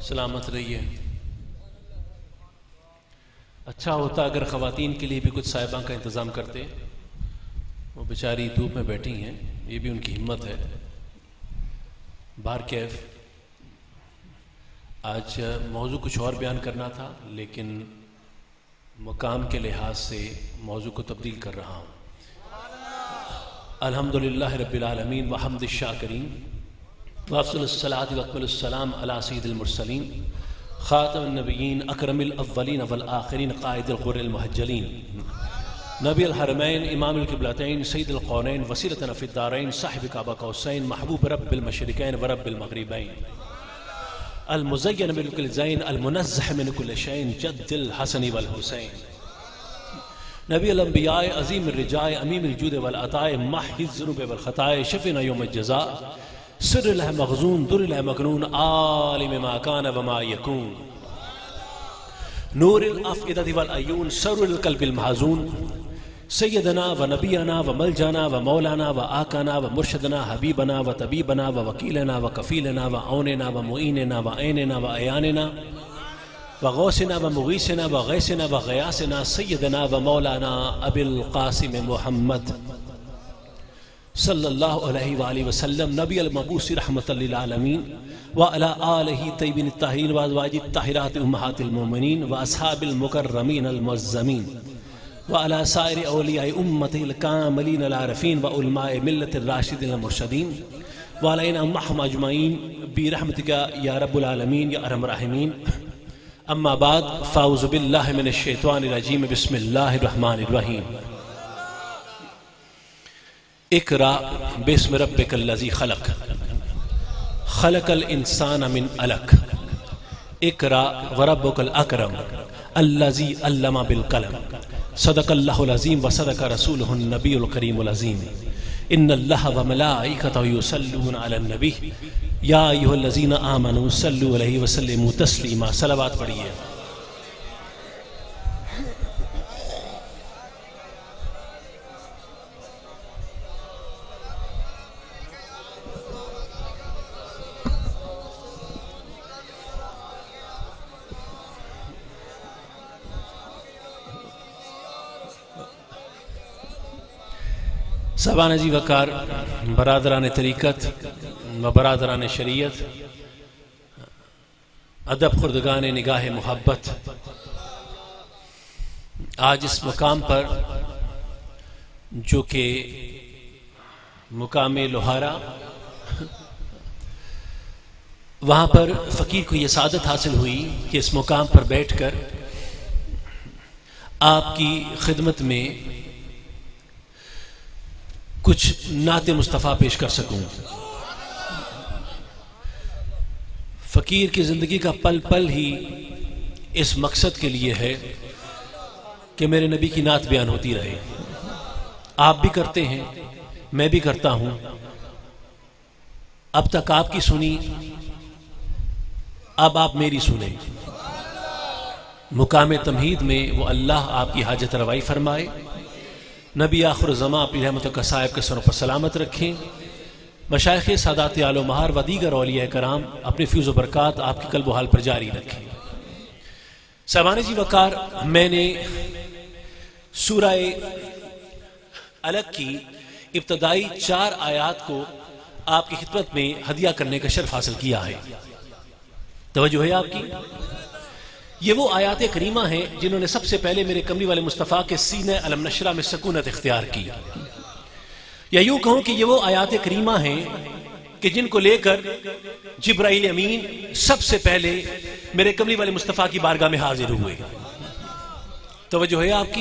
سلامت رہیے۔ اچھا ہوتا اگر خواتین کے لیے بھی کچھ صاحباں کا انتظام کرتے، وہ بیچاری دھوپ میں بیٹھی ہیں، یہ بھی ان کی ہمت ہے۔ بارکیف آج موضوع کچھ اور بیان کرنا تھا، لیکن مقام کے لحاظ سے موضوع کو تبدیل کر رہا ہوں۔ الحمدللہ رب العالمین وحمد الشاکرین وافضل الصلاۃ واکمل السلام علی سید المرسلین خاتم النبیین اکرم الاولین والآخرین قائد الغر المحجلین نبی الحرمین امام القبلتین سید القونین وسیلتنا فی الدارین صاحب کعبہ قوسین محبوب رب المشرقین ورب المغربین المزین بالکل زین المنزہ من کل شین جد الحسن والحسین نبی الانبیاء عظیم الرجاء امیم الجود والعطاء محی الذنوب والخطاء شفینا یوم الجزاء سر الہ مغزون در الہ مکنون عالم ما کان وما یکون نور الافئدہ والعیون سر القلب المحزون سیدنا و نبینا و ملجانا و مولانا و آقانا و مرشدنا حبیبنا و طبیبنا و وکیلنا و کفیلنا و عوننا و معیننا و عیننا و عیاننا و غوثنا و مغیثنا و غیثنا و غیاسنا سیدنا و مولانا ابی القاسم محمد صلی اللہ علیہ وآلہ وسلم نبی المبعوث رحمت للعالمین وعلی آلہ طیبین الطاہرین وازواج الطاہرات امہات المومنین واصحاب المکرمین المعظمین وعلی سائر اولیاء امت الکاملین العارفین وعلماء ملت الراشدین المرشدین وعلینا معهم اجمعین برحمتک یا رب العالمین یا ارحم الراحمین۔ اما بعد فاعوذ باللہ من الشیطان الرجیم بسم اللہ الرحمن الرحیم۔ اقرأ باسم ربک الذی خلق خلق الانسان من علق اقرأ وربک الاکرم الذی علم بالقلم صدق اللہ العظیم وصدق رسولہ النبی الکریم العظیم۔ ان اللہ وملائکتہ یصلون علی النبی یا ایھا الذین آمنوا صلوا علیہ وسلموا تسلیما۔ صلوات پڑھیے۔ صاحبان عزیز وقار، برادران طریقت و برادران شریعت، ادب خردگان نگاہ محبت، آج اس مقام پر جو کہ مقام لوہارا، وہاں پر فقیر کو یہ سعادت حاصل ہوئی کہ اس مقام پر بیٹھ کر آپ کی خدمت میں کچھ نعت مصطفیٰ پیش کر سکوں۔ فقیر کی زندگی کا پل پل ہی اس مقصد کے لیے ہے کہ میرے نبی کی نعت بیان ہوتی رہے۔ آپ بھی کرتے ہیں، میں بھی کرتا ہوں، اب تک آپ کی سنی، اب آپ میری سنیں۔ مقام تمہید میں وہ اللہ آپ کی حاجت روائی فرمائے، نبی آخر زمان اپنی رحمتوں کا صاحب کے سروں پر سلامت رکھیں، مشائخ سادات عال و مہار و دیگر اولیاء کرام اپنے فیض و برکات آپ کی قلب و حال پر جاری رکھیں۔ سامعین جی وقار، میں نے سورہ علق کی ابتدائی 4 آیات کو آپ کی خدمت میں ہدیہ کرنے کا شرف حاصل کیا ہے۔ توجہ ہے آپ کی؟ یہ وہ آیات کریمہ ہیں جنہوں نے سب سے پہلے میرے کملی والے مصطفیٰ کے سینہ علم نشرہ میں سکونت اختیار کی، یا یوں کہوں کہ یہ وہ آیات کریمہ ہیں کہ جن کو لے کر جبرائیل امین سب سے پہلے میرے کملی والے مصطفیٰ کی بارگاہ میں حاضر ہوئے۔ توجہ ہے آپ کی؟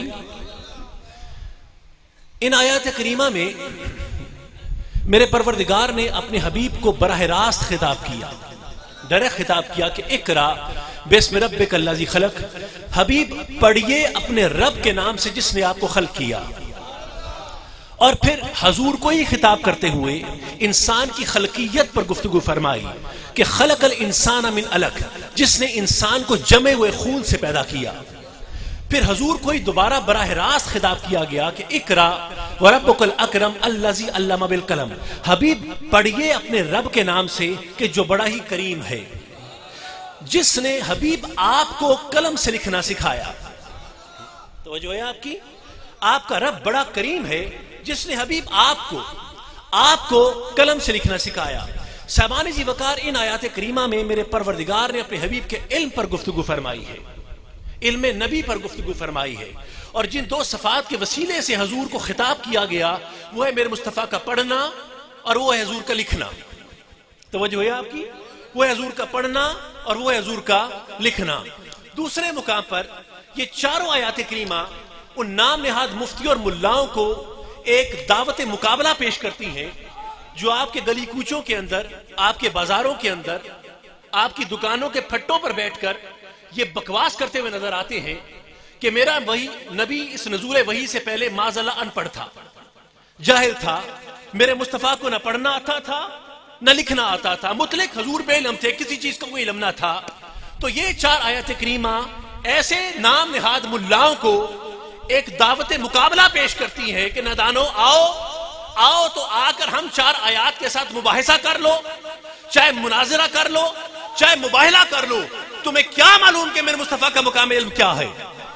ان آیات کریمہ میں میرے پروردگار نے اپنے حبیب کو براہ راست خطاب کیا، ڈائریکٹ خطاب کیا کہ اقرا بسم ربک الذی خلق، حبیب پڑھیے اپنے رب کے نام سے جس نے آپ کو خلق کیا۔ اور پھر حضور کو ہی خطاب کرتے ہوئے انسان کی خلقیت پر گفتگو فرمائی کہ خلق الانسان من علق، جس نے انسان کو جمے ہوئے خون سے پیدا کیا۔ پھر حضور کو ہی دوبارہ براہ راست خطاب کیا گیا کہ اقرا وربک الاکرم الذی علم بالقلم، حبیب پڑھیے اپنے رب کے نام سے کہ جو بڑا ہی کریم ہے، جس نے حبیب آپ کو قلم سے لکھنا سکھایا. توجہ ہے آپ کی؟ آپ کا رب بڑا کریم ہے جس نے حبیب آپ کو قلم سے لکھنا سکھایا. صاحبان جی وقار، ان آیات کریمہ میں میرے پروردگار نے اپنے حبیب کے علم پر گفتگو فرمائی ہے، علم نبی پر گفتگو فرمائی ہے، اور جن دو صفات کے وسیلے سے حضور کو خطاب کیا گیا وہ ہے میرے مصطفیٰ کا پڑھنا اور وہ ہے حضور کا لکھنا. توجہ ہے آپ کی؟ وہ ہے حضور کا پڑھنا اور وہ ہے حضور کا لکھنا. دوسرے مقام پر یہ چاروں آیات کریمہ ان نام نہاد مفتی اور ملاؤں کو ایک دعوت مقابلہ پیش کرتی ہیں جو آپ کے گلی کوچوں کے اندر، آپ کے بازاروں کے اندر، آپ کی دکانوں کے پھٹوں پر بیٹھ کر یہ بکواس کرتے ہوئے نظر آتے ہیں کہ میرا وہی نبی اس نزول وحی سے پہلے معاذ اللہ ان پڑھ تھا، جاہل تھا، میرے مصطفیٰ کو نہ پڑھنا آتا تھا نہ لکھنا آتا تھا، مطلق حضور بے علم تھے، کسی چیز کا کوئی علم نہ تھا. تو یہ چار آیات کریمہ ایسے نام نہاد ملاؤں کو ایک دعوت مقابلہ پیش کرتی ہے کہ نادانو آؤ تو آ کر ہم چار آیات کے ساتھ مباحثہ کر لو، چاہے مناظرہ کر لو، چاہے مباہلہ کر لو. تمہیں کیا معلوم کہ میرے مصطفیٰ کا مقام علم کیا ہے؟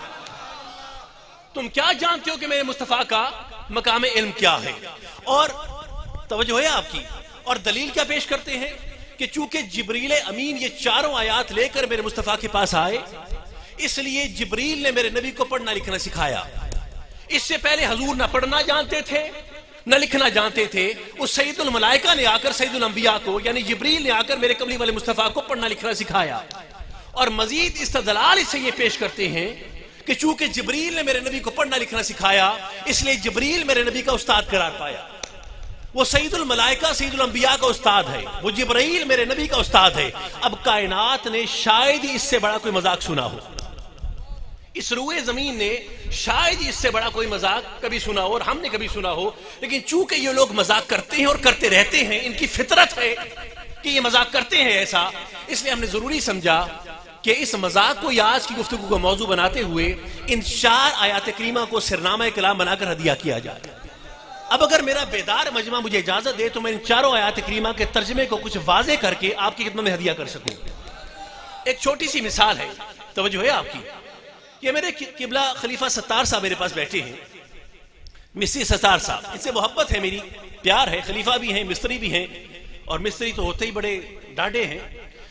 تم کیا جانتے ہو کہ میرے مصطفیٰ کا مقام علم کیا ہے؟ اور توجہ ہے آپ کی؟ اور دلیل کیا پیش کرتے ہیں کہ چونکہ جبریل امین یہ چاروں آیات لے کر میرے مصطفیٰ کے پاس آئے، اس لیے جبریل نے میرے نبی کو پڑھنا لکھنا سکھایا. اس سے پہلے حضور نہ پڑھنا جانتے تھے نہ لکھنا جانتے تھے. اس سید الملائکہ نے آ کر سید الانبیاء کو یعنی جبریل نے آ کر میرے کملی والے مصطفیٰ کو پڑھنا لکھنا سکھایا. اور مزید استدلال اس سے یہ پیش کرتے ہیں کہ چونکہ جبریل نے میرے نبی کو پڑھنا لکھنا سکھایا اس لیے جبریل میرے نبی کا استاد قرار پایا. وہ سید الملائکہ سید الانبیاء کا استاد ہے، وہ جبرائیل میرے نبی کا استاد ہے. اب کائنات نے شاید ہی اس سے بڑا کوئی مذاق سنا ہو، اس روئے زمین نے شاید ہی اس سے بڑا کوئی مذاق کبھی سنا ہو اور ہم نے کبھی سنا ہو. لیکن چونکہ یہ لوگ مذاق کرتے ہیں اور کرتے رہتے ہیں، ان کی فطرت ہے کہ یہ مذاق کرتے ہیں ایسا، اس لیے ہم نے ضروری سمجھا کہ اس مذاق کو یا آج کی گفتگو کو موضوع بناتے ہوئے ان چار آیات کریمہ کو سرنامہ کلام بنا کر ہدیہ کیا جائے. اب اگر میرا بیدار مجمع مجھے اجازت دے تو میں ان چاروں آیات کریمہ کے ترجمے کو کچھ واضح کر کے آپ کی خدمت میں ہدیہ کر سکوں. ایک چھوٹی سی مثال ہے، توجہ ہے آپ کی؟ یہ میرے قبلہ خلیفہ ستار صاحب میرے پاس بیٹھے ہیں، مستری ستار صاحب. ان سے محبت ہے، میری پیار ہے، خلیفہ بھی ہیں، مستری بھی ہیں، اور مستری تو ہوتے ہی بڑے ڈانڈے ہیں.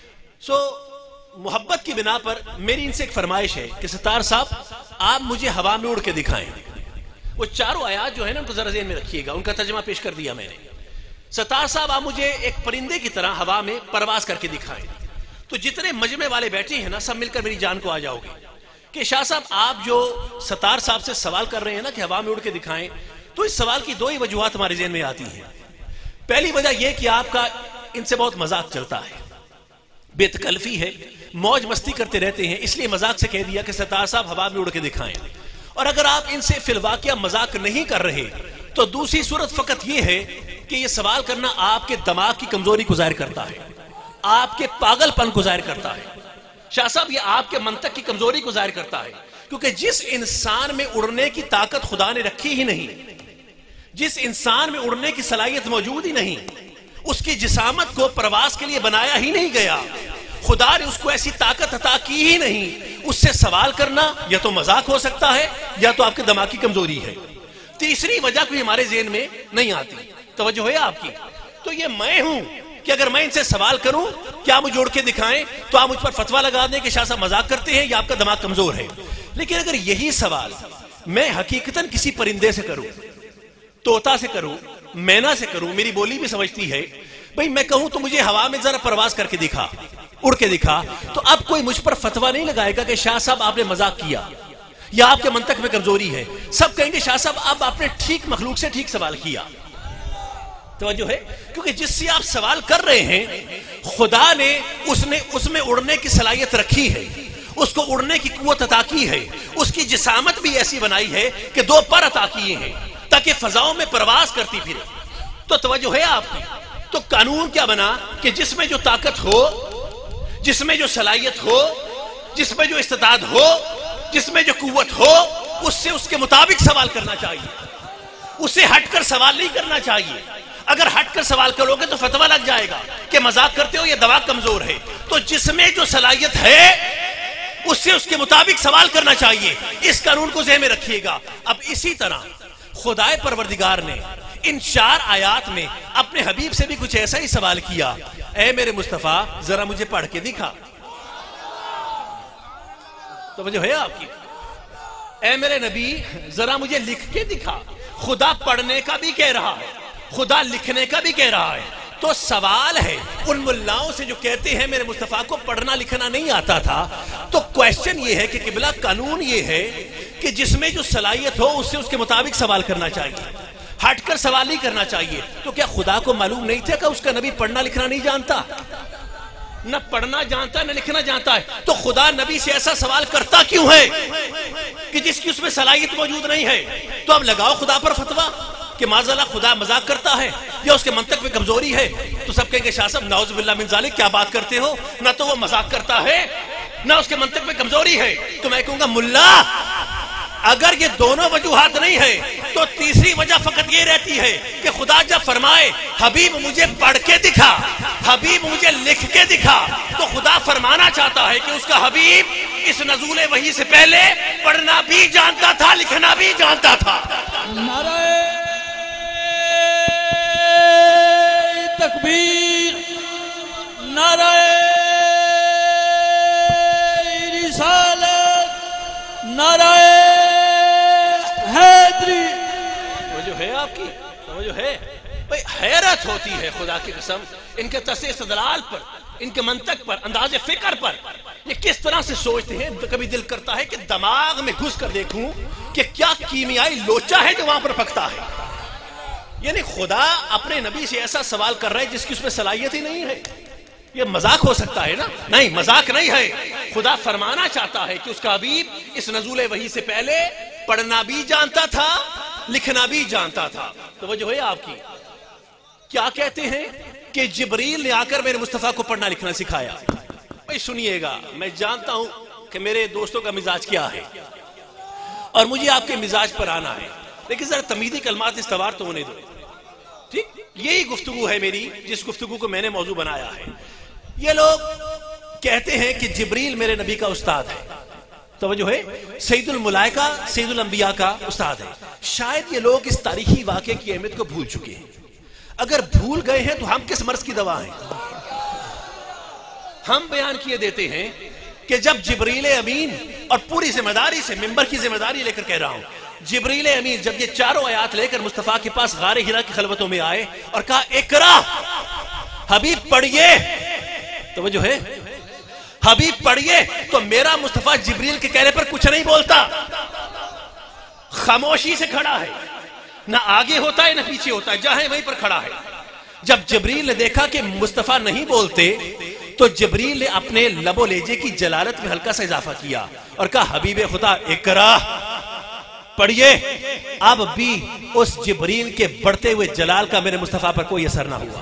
محبت کی بنا پر میری ان سے ایک فرمائش ہے کہ ستار صاحب آپ مجھے ہوا میں اڑ کے دکھائیں. وہ چاروں آیات جو ہے نا ان کو ذرا ذہن میں رکھیے گا، ان کا ترجمہ پیش کر دیا میں نے. ستار صاحب آپ مجھے ایک پرندے کی طرح ہوا میں پرواز کر کے دکھائیں. تو جتنے مجمع والے بیٹھے ہیں نا سب مل کر میری جان کو آ جاؤ گے کہ شاہ صاحب آپ جو ستار صاحب سے سوال کر رہے ہیں نا کہ ہوا میں اڑ کے دکھائیں، تو اس سوال کی دو ہی وجوہات ہمارے ذہن میں آتی ہیں. پہلی وجہ یہ کہ آپ کا ان سے بہت مذاق چلتا ہے، بے تکلفی ہے، موج مستی کرتے رہتے ہیں، اس لیے مذاق سے کہہ دیا کہ ستار صاحب ہوا میں اڑ کے دکھائیں. اور اگر آپ ان سے فی الواقعہ مذاق نہیں کر رہے تو دوسری صورت فقط یہ ہے کہ یہ سوال کرنا آپ کے دماغ کی کمزوری کو ظاہر کرتا ہے، آپ کے پاگل پن کو ظاہر کرتا ہے. شاہ صاحب یہ آپ کے منطق کی کمزوری کو ظاہر کرتا ہے، کیونکہ جس انسان میں اڑنے کی طاقت خدا نے رکھی ہی نہیں، جس انسان میں اڑنے کی صلاحیت موجود ہی نہیں، اس کی جسامت کو پرواز کے لیے بنایا ہی نہیں گیا، خدا نے اس کو ایسی طاقت عطا کی ہی نہیں، اس سے سوال کرنا یا تو مذاق ہو سکتا ہے یا تو آپ کے دماغ کی کمزوری ہے. تیسری وجہ کوئی ہمارے ذہن میں نہیں آتی. توجہ ہے آپ کی؟ تو یہ میں ہوں کہ اگر میں ان سے سوال کروں کہ آپ مجھے جوڑ کے دکھائیں تو آپ مجھ پر فتویٰ لگا دیں کہ شاہ صاحب مذاق کرتے ہیں یا آپ کا دماغ کمزور ہے. لیکن اگر یہی سوال میں حقیقتاً کسی پرندے سے کروں، طوطا سے کروں، مینا سے کروں، میری بولی بھی سمجھتی ہے، بھئی میں کہوں تو مجھے ہوا میں ذرا پرواز کر کے دکھا، اڑ کے دکھا، تو اب کوئی مجھ پر فتویٰ نہیں لگائے گا کہ شاہ صاحب آپ نے مذاق کیا یا آپ کے منطق میں کمزوری ہے. سب کہیں گے شاہ صاحب اب آپ نے ٹھیک مخلوق سے ٹھیک سوال کیا. توجہ ہے؟ کیونکہ جس سے آپ سوال کر رہے ہیں خدا نے اس میں اڑنے کی صلاحیت رکھی ہے، اس کو اڑنے کی قوت عطا کی ہے، اس کی جسامت بھی ایسی بنائی ہے کہ دو پر عطا کیے ہیں تاکہ فضاؤں میں پرواز کرتی پھرے. تو توجہ ہے آپ کی؟ تو قانون کیا بنا کہ جس میں جو طاقت ہو، جس میں جو صلاحیت ہو، جس میں جو استطاعت ہو، جس میں جو قوت ہو، اس سے اس کے مطابق سوال کرنا چاہیے، اس سے ہٹ کر سوال نہیں کرنا چاہیے. اگر ہٹ کر سوال کرو گے تو فتویٰ لگ جائے گا کہ مذاق کرتے ہو یا دماغ کمزور ہے. تو جس میں جو صلاحیت ہے اس سے اس کے مطابق سوال کرنا چاہیے. اس قانون کو ذہن میں رکھیے گا. اب اسی طرح خدائے پروردگار نے ان 4 آیات میں اپنے حبیب سے بھی کچھ ایسا ہی سوال کیا. اے میرے مصطفیٰ ذرا مجھے پڑھ کے دکھا. توجہ ہے آپ کی؟ اے میرے نبی ذرا مجھے لکھ کے دکھا. خدا پڑھنے کا بھی کہہ رہا ہے, خدا لکھنے کا بھی کہہ رہا ہے. تو سوال ہے ان ملاؤں سے جو کہتے ہیں میرے مصطفیٰ کو پڑھنا لکھنا نہیں آتا تھا, تو کویسچن یہ ہے کہ قبلہ قانون یہ ہے کہ جس میں جو صلاحیت ہو اس سے اس کے مطابق سوال کرنا چاہیے, ہٹ کر سوال نہیں کرنا چاہیے. تو کیا خدا کو معلوم نہیں تھا کہ اس کا نبی پڑھنا لکھنا نہیں جانتا؟ نہ پڑھنا جانتا نہ لکھنا جانتا ہے. تو خدا نبی سے ایسا سوال کرتا کیوں ہے کہ جس کی اس میں صلاحیت موجود نہیں ہے؟ تو اب لگاؤ خدا پر فتویٰ کہ معاذ اللہ خدا مذاق کرتا ہے یا اس کے منطق میں کمزوری ہے. تو سب کہیں گے شاہ صاحب نعوذ باللہ من ذالک کیا بات کرتے ہو, نہ تو وہ مذاق کرتا ہے نہ اس کے منطق میں کمزوری ہے. تو میں کہوں گا ملا اگر یہ دونوں وجوہات نہیں ہے تو تیسری وجہ فقط یہ رہتی ہے کہ خدا جب فرمائے حبیب مجھے پڑھ کے دکھا, حبیب مجھے لکھ کے دکھا, تو خدا فرمانا چاہتا ہے کہ اس کا حبیب اس نزول وحی سے پہلے پڑھنا بھی جانتا تھا لکھنا بھی جانتا تھا. نعرہ تکبیر, نعرہ رسالت, نعرہ حیدری. وہ جو ہے آپ کی وہ جو ہے بھئی حیرت ہوتی ہے خدا کی قسم ان کے تسع استدلال پر, ان کے منطق پر, انداز فکر پر. یہ کس طرح سے سوچتے ہیں. کبھی دل کرتا ہے کہ دماغ میں گھس کر دیکھوں کہ کیا کیمیائی لوچا ہے جو وہاں پر پکتا ہے. یعنی خدا اپنے نبی سے ایسا سوال کر رہا ہے جس کی اس میں صلاحیت ہی نہیں ہے. یہ مذاق ہو سکتا ہے نا؟ نہیں, مذاق نہیں ہے. خدا فرمانا چاہتا ہے کہ اس کا حبیب اس نزول وحی سے پہلے پڑھنا بھی جانتا تھا لکھنا بھی جانتا تھا. تو وہ جو ہے آپ کی کیا کہتے ہیں کہ جبریل نے آ کر میرے مصطفیٰ کو پڑھنا لکھنا سکھایا. بھائی سنیے گا, میں جانتا ہوں کہ میرے دوستوں کا مزاج کیا ہے اور مجھے آپ کے مزاج پر آنا ہے, لیکن ذرا تمیزی کلمات استوار تو ہونے دو. ٹھیک, یہی گفتگو ہے میری جس گفتگو کو میں نے موضوع بنایا ہے. یہ لوگ کہتے ہیں کہ جبریل میرے نبی کا استاد ہے. توجہ ہے, سید الملائکہ سید الانبیاء کا استاد ہے. شاید یہ لوگ اس تاریخی واقعے کی اہمیت کو بھول چکے ہیں. اگر بھول گئے ہیں تو ہم کس مرض کی دوا ہیں؟ ہم بیان کیے دیتے ہیں کہ جب جبریل امین, اور پوری ذمہ داری سے ممبر کی ذمہ داری لے کر کہہ رہا ہوں, جبریل امین جب یہ 4 آیات لے کر مصطفیٰ کے پاس غار ہرا کی خلوتوں میں آئے اور کہا اقرا حبیب پڑھئے, تو وہ جو ہے حبیب پڑھئے, تو میرا مصطفیٰ جبریل کے کہنے پر کچھ نہیں بولتا, خاموشی سے کھڑا ہے, نہ آگے ہوتا ہے نہ پیچھے ہوتا ہے, جہاں وہیں پر کھڑا ہے. جب جبریل نے دیکھا کہ مصطفیٰ نہیں بولتے تو جبریل نے اپنے لب و لہجے کی جلالت میں ہلکا سا اضافہ کیا اور کہا حبیب خدا اقرا پڑھئے. اب بھی اس جبریل کے بڑھتے ہوئے جلال کا میرے مصطفیٰ پر کوئی اثر نہ ہوا.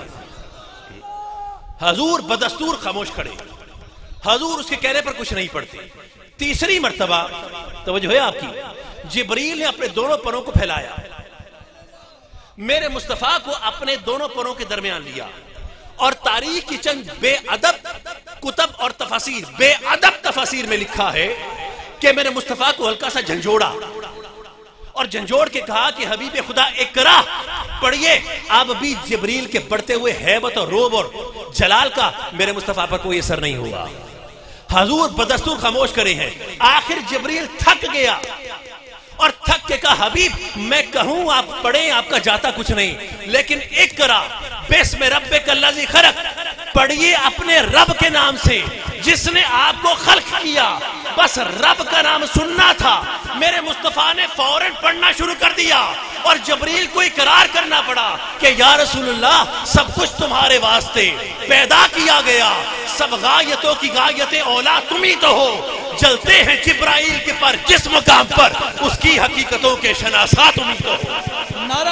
حضور بدستور خاموش کھڑے, حضور اس کے کہنے پر کچھ نہیں پڑھتے. تیسری مرتبہ توجہ ہے آپ کی, جبریل نے اپنے دونوں پروں کو پھیلایا, میرے مصطفیٰ کو اپنے دونوں پروں کے درمیان لیا, اور تاریخ کی چند بے ادب کتب اور تفاسیر, بے ادب تفاسیر میں لکھا ہے کہ میرے مصطفیٰ کو ہلکا سا جھنجھوڑا اور جھنجھوڑ کے کہا کہ حبیب خدا اقرا پڑھئے. اب بھی جبریل کے بڑھتے ہوئے ہیبت اور روب اور جلال کا میرے مصطفیٰ پر کوئی اثر نہیں ہوا. حضور بدستور خاموش کرے ہیں. آخر جبریل تھک گیا اور تھک کے کہا حبیب میں کہوں آپ پڑھیں آپ کا جاتا کچھ نہیں, لیکن اقرا بسم ربک الذی خلق, پڑھئے اپنے رب کے نام سے جس نے آپ کو خلق کیا. بس رب کا نام سننا تھا. میرے مصطفیٰ نے فوراً پڑھنا شروع کر دیا اور جبریل کو اقرار کرنا پڑا کہ یا رسول اللہ سب کچھ تمہارے واسطے پیدا کیا گیا, سب غایتوں کی غایت اولا تم ہی تو ہو. جلتے ہیں جبرائیل کے پر جس مقام پر اس کی حقیقتوں کے شناسا تم ہی تو ہو. نعرہ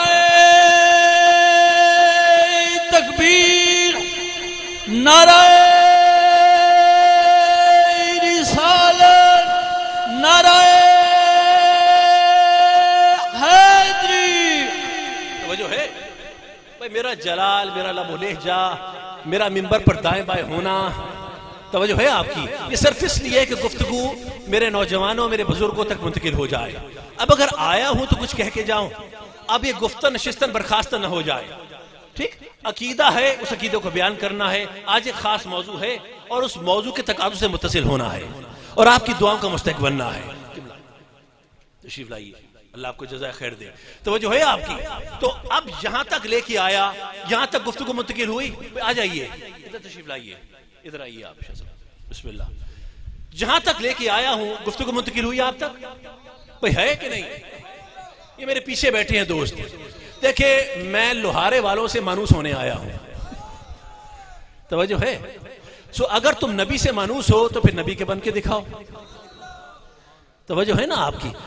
تکبیر, نعرہ رسالت, نعرہ حیدری. وہ جو ہے بھئی میرا جلال, میرا لب و لہجہ, میرا ممبر پر دائیں بائیں ہونا, توجہ ہے آپ کی؟ یہ صرف اس لیے کہ گفتگو میرے نوجوانوں میرے بزرگوں تک منتقل ہو جائے. اب اگر آیا ہوں تو کچھ کہہ کے جاؤں، اب یہ گفتن نشستن برخاستن نہ ہو جائے. ٹھیک، عقیدہ ہے، اس عقیدے کو بیان کرنا ہے. آج ایک خاص موضوع ہے اور اس موضوع کے تقاضوں سے متصل ہونا ہے اور آپ کی دعاؤں کا مستحق بننا ہے. تشریف لائیے، اللہ آپ کو جزائے خیر دے. توجہ ہے آپ کی؟ تو اب یہاں تک لے کے آیا، یہاں تک گفتگو منتقل ہوئی. آ جائیے ادھر تشریف لائیے، ادھر آئیے آپ. بسم اللہ. جہاں تک لے کے آیا ہوں گفتگو منتقل ہوئی آپ تک؟ بھئی ہے کہ نہیں؟ یہ میرے پیچھے بیٹھے ہیں دوست. دیکھیں میں لوہارے والوں سے مانوس ہونے آیا ہوں. توجہ ہے؟ اگر تم نبی سے مانوس ہو تو پھر نبی کے بن کے دکھاؤ. توجہ ہے نا آپ کی؟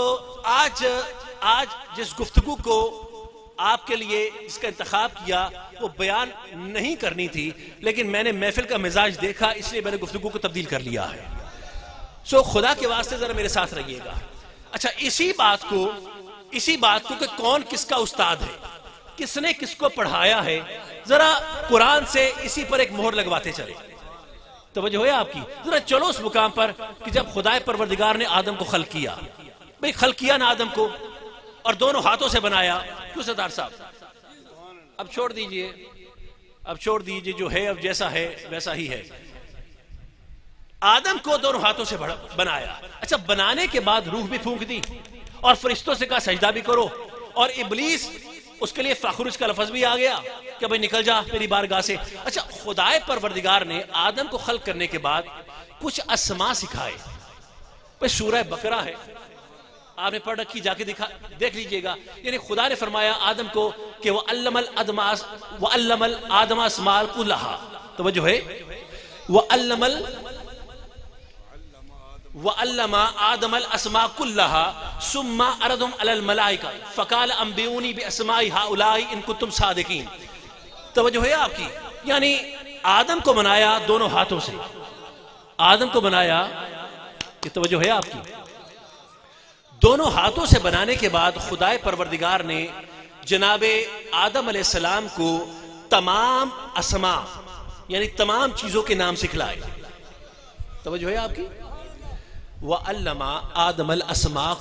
آج جس گفتگو کو آپ کے لیے اس کا انتخاب کیا وہ بیان نہیں کرنی تھی، لیکن میں نے محفل کا مزاج دیکھا اس لیے میں نے گفتگو کو تبدیل کر لیا ہے. خدا کے واسطے ذرا میرے ساتھ رہیے گا. اچھا، اسی بات کو کہ کون کس کا استاد ہے، کس نے کس کو پڑھایا ہے، ذرا قرآن سے اسی پر ایک مہر لگواتے چلے. توجہ ہے آپ کی؟ ذرا چلو اس مقام پر کہ جب خدا پروردگار نے آدم کو خلق کیا، بھئی خلق کیا نا آدم کو اور دونوں ہاتھوں سے بنایا. کیوں سردار صاحب؟ اب چھوڑ دیجئے جو ہے اب جیسا ہے ویسا ہی ہے. آدم کو دونوں ہاتھوں سے بنایا. اچھا، بنانے کے بعد روح بھی پھونک دی اور فرشتوں سے کہا سجدہ بھی کرو، اور ابلیس اس کے لیے فخرج کا لفظ بھی آ گیا کہ بھئی نکل جا میری بارگاہ سے. اچھا، خدائے پروردگار نے آدم کو خلق کرنے کے بعد کچھ اسماء سکھائے. بھئی سورہ بقرہ ہے، آپ نے پڑھ رکھی، جا کے دیکھ لیجئے گا. یعنی خدا نے فرمایا آدم کو کہ وَعَلَّمَ الْآدَمَ أَسْمَاءَ كُلَّهَا. توجہ ہے؟ وَعَلَّمَ آدَمَ الْأَسْمَاءَ كُلَّهَا ثُمَّ عَرَضَهُمْ عَلَى الْمَلَائِكَةِ فَقَالَ أَنْبِئُونِي بِأَسْمَاءِ هَؤُلَاءِ إِن كُنتُمْ صَادِقِينَ. توجہ ہے آپ کی؟ یعنی آدم کو بنایا دونوں ہاتھوں سے. آدم کو بنایا، کہ توجہ ہے آپ کی؟ دونوں ہاتھوں سے بنانے کے بعد خدائے پروردگار نے جناب آدم علیہ السلام کو تمام اسماء یعنی تمام چیزوں کے نام سکھلائے. توجہ ہے آپ کی؟ وَعَلَّمَ آدَمَ الْأَسْمَاءَ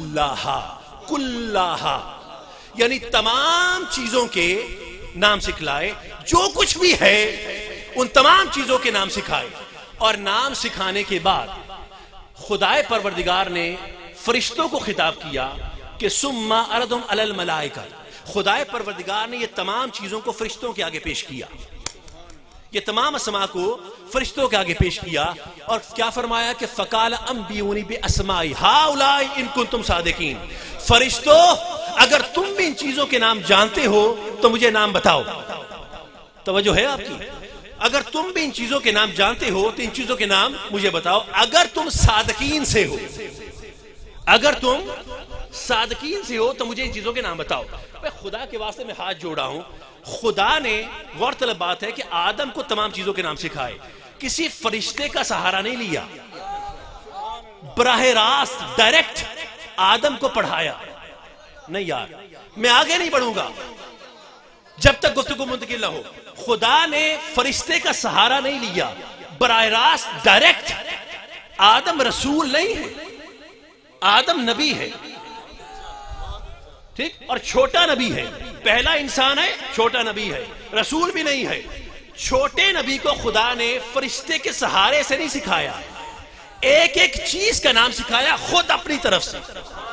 كُلَّهَا یعنی تمام چیزوں کے نام سکھلائے. جو کچھ بھی ہے ان تمام چیزوں کے نام سکھائے. اور نام سکھانے کے بعد خدائے پروردگار نے فرشتوں کو خطاب کیا کہ ثُمَّ عَرَضَهُمْ عَلَى الْمَلَائِكَةِ. خدائے پروردگار نے یہ تمام چیزوں کو فرشتوں کے آگے پیش کیا، یہ تمام اسماء کو فرشتوں کے آگے پیش کیا اور کیا فرمایا کہ فَقَالَ أَنْبِئُونِي بِأَسْمَاءِ هَؤُلَاءِ إِن كُنتُمْ صَادِقِينَ. فرشتوں اگر تم بھی ان چیزوں کے نام جانتے ہو تو مجھے نام بتاؤ. توجہ ہے آپ کی؟ اگر تم بھی ان چیزوں کے نام جانتے ہو تو ان چیزوں کے نام مجھے بتاؤ. اگر تم صادقین سے ہو، اگر تم صادقین سے ہو تو مجھے ان چیزوں کے نام بتاؤ. خدا کے واسطے میں ہاتھ جوڑا ہوں. خدا نے، غور طلب بات ہے کہ آدم کو تمام چیزوں کے نام سکھائے، کسی فرشتے کا سہارا نہیں لیا، براہ راست ڈائریکٹ آدم کو پڑھایا. نہیں یار، میں آگے نہیں بڑھوں گا جب تک گفتگو منتقل نہ ہو. خدا نے فرشتے کا سہارا نہیں لیا، براہ راست ڈائریکٹ. آدم رسول نہیں ہے، آدم نبی ہے، ٹھیک، اور چھوٹا نبی ہے. پہلا انسان ہے، چھوٹا نبی ہے، رسول بھی نہیں ہے. چھوٹے نبی کو خدا نے فرشتے کے سہارے سے نہیں سکھایا، ایک ایک چیز کا نام سکھایا خود اپنی طرف سے.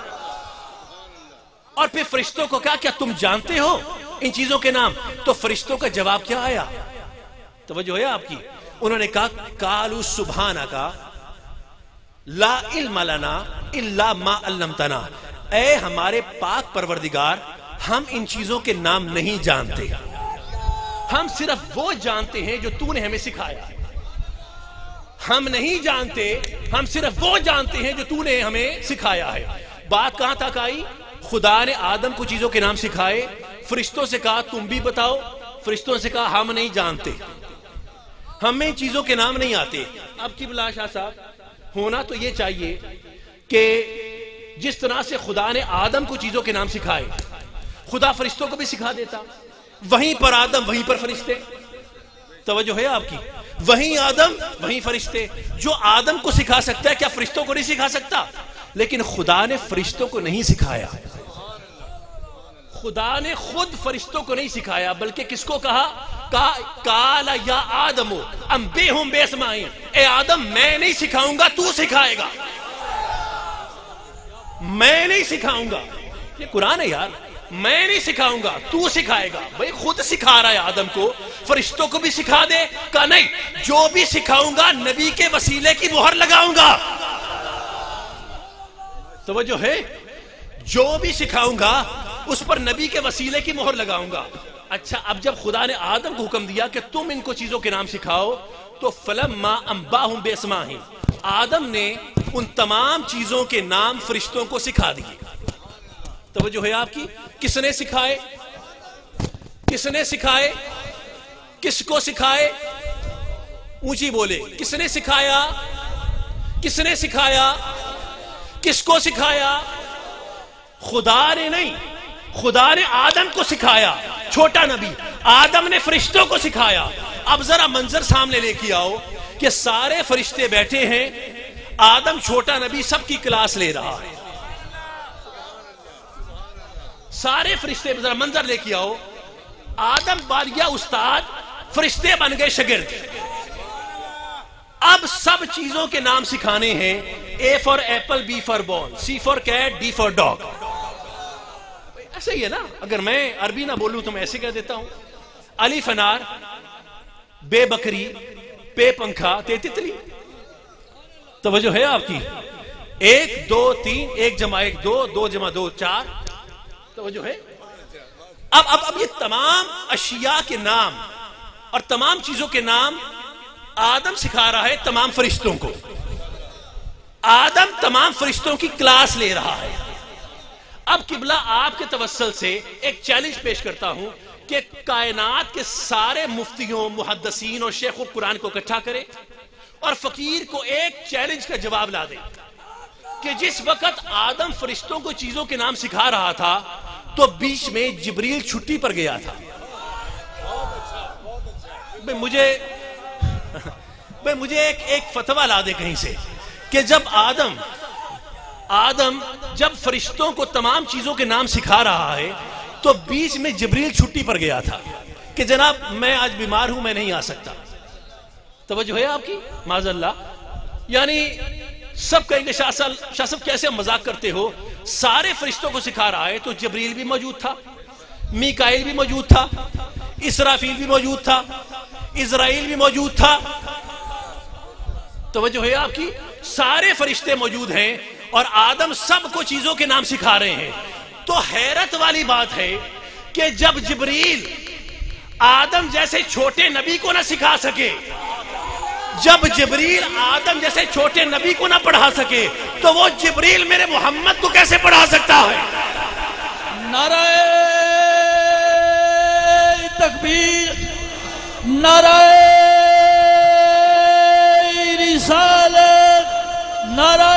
اور پھر فرشتوں کو کہا کیا تم جانتے ہو ان چیزوں کے نام؟ تو فرشتوں کا جواب کیا آیا؟ توجہ ہے آپ کی؟ انہوں نے کہا قالوا سبحانک لا علم لنا الا ما علمتنا. اے ہمارے پاک پروردگار، ہم ان چیزوں کے نام نہیں جانتے، ہم صرف وہ جانتے ہیں جو تو نے ہمیں سکھایا. ہم نہیں جانتے، ہم صرف وہ جانتے ہیں جو تو نے ہمیں سکھایا ہے. بات کہاں تک آئی؟ خدا نے آدم کو چیزوں کے نام سکھائے، فرشتوں سے کہا تم بھی بتاؤ. فرشتوں سے کہا ہم نہیں جانتے، ہمیں ان چیزوں کے نام نہیں آتے. اب کی بلا شاہ صاحب، ہونا تو یہ چاہیے کہ جس طرح سے خدا نے آدم کو چیزوں کے نام سکھائے، خدا فرشتوں کو بھی سکھا دیتا. وہیں پر آدم، وہیں پر فرشتے. توجہ ہے آپ کی؟ وہیں آدم وہیں فرشتے. جو آدم کو سکھا سکتا ہے کیا فرشتوں کو نہیں سکھا سکتا؟ لیکن خدا نے فرشتوں کو نہیں سکھایا. خدا نے خود فرشتوں کو نہیں سکھایا بلکہ کس کو کہا؟ قال یا آدم انبئہم باسمائہم، اے آدم میں نہیں سکھاؤں گا، تو سکھائے گا. میں نہیں سکھاؤں گا، یہ قرآن ہے یار. میں نہیں سکھاؤں گا، تو سکھائے گا. بھئی خود سکھا رہا ہے آدم کو، فرشتوں کو بھی سکھا دے. کہا نہیں، جو بھی سکھاؤں گا نبی کے وسیلے کی مہر لگاؤں گا. توجہ ہے، جو بھی سکھاؤں گا اس پر نبی کے وسیلے کی مہر لگاؤں گا. اچھا، اب جب خدا نے آدم کو حکم دیا کہ تم ان کو چیزوں کے نام سکھاؤ، تو فلما انباہم باسمائہم، آدم نے ان تمام چیزوں کے نام فرشتوں کو سکھا دیے. توجہ ہے آپ کی؟ کس نے سکھائے؟ کس نے سکھائے؟ کس کو سکھائے؟ اونچی بولے. کس نے سکھایا؟ کس نے سکھایا؟ کس کو سکھایا؟ خدا نے نہیں، خدا نے آدم کو سکھایا. چھوٹا نبی آدم نے فرشتوں کو سکھایا. اب ذرا منظر سامنے لے کے آؤ کہ سارے فرشتے بیٹھے ہیں، آدم چھوٹا نبی سب کی کلاس لے رہا ہے. سارے فرشتے ذرا منظر لے کے آؤ. آدم بن گیا استاد، فرشتے بن گئے شاگرد. اب سب چیزوں کے نام سکھانے ہیں. A for apple, B for ball, C for cat, D for dog. ایسے ہی ہے نا. اگر میں عربی نہ بولوں تو میں ایسے کہہ دیتا ہوں. الف انار، بے بکری، پے پنکھا، تے تتلی. توجہ ہے آپ کی؟ 1 2 3، 1 جمع 1 2، 2 جمع 2 4. توجہ ہے؟ اب یہ تمام اشیاء کے نام اور تمام چیزوں کے نام آدم سکھا رہا ہے تمام فرشتوں کو. آدم تمام فرشتوں کی کلاس لے رہا ہے. اب قبلہ آپ کے توسل سے ایک چیلنج پیش کرتا ہوں کہ کائنات کے سارے مفتیوں، محدثین اور شیخ قرآن کو اکٹھا کرے اور فقیر کو ایک چیلنج کا جواب لا دے کہ جس وقت آدم فرشتوں کو چیزوں کے نام سکھا رہا تھا تو بیچ میں جبریل چھٹی پر گیا تھا. مجھے ایک فتویٰ لا دے کہیں سے کہ جب آدم جب فرشتوں کو تمام چیزوں کے نام سکھا رہا ہے تو بیچ میں جبریل چھٹی پر گیا تھا کہ جناب میں آج بیمار ہوں، میں نہیں آ سکتا. توجہ ہے آپ کی؟ معاذ اللہ. یعنی سب کہیں گے شاہ صاحب کیسے مذاق کرتے ہو؟ سارے فرشتوں کو سکھا رہا ہے تو جبریل بھی موجود تھا، میکائیل بھی موجود تھا، اسرافیل بھی موجود تھا، اسرائیل بھی موجود تھا. توجہ ہے آپ کی؟ سارے فرشتے موجود ہیں اور آدم سب کو چیزوں کے نام سکھا رہے ہیں. تو حیرت والی بات ہے کہ جب جبریل آدم جیسے چھوٹے نبی کو نہ سکھا سکے، جب جبریل آدم جیسے چھوٹے نبی کو نہ پڑھا سکے، تو وہ جبریل میرے محمد کو کیسے پڑھا سکتا ہے؟ نعرہ تکبیر، نعرہ رسالت، نعرہ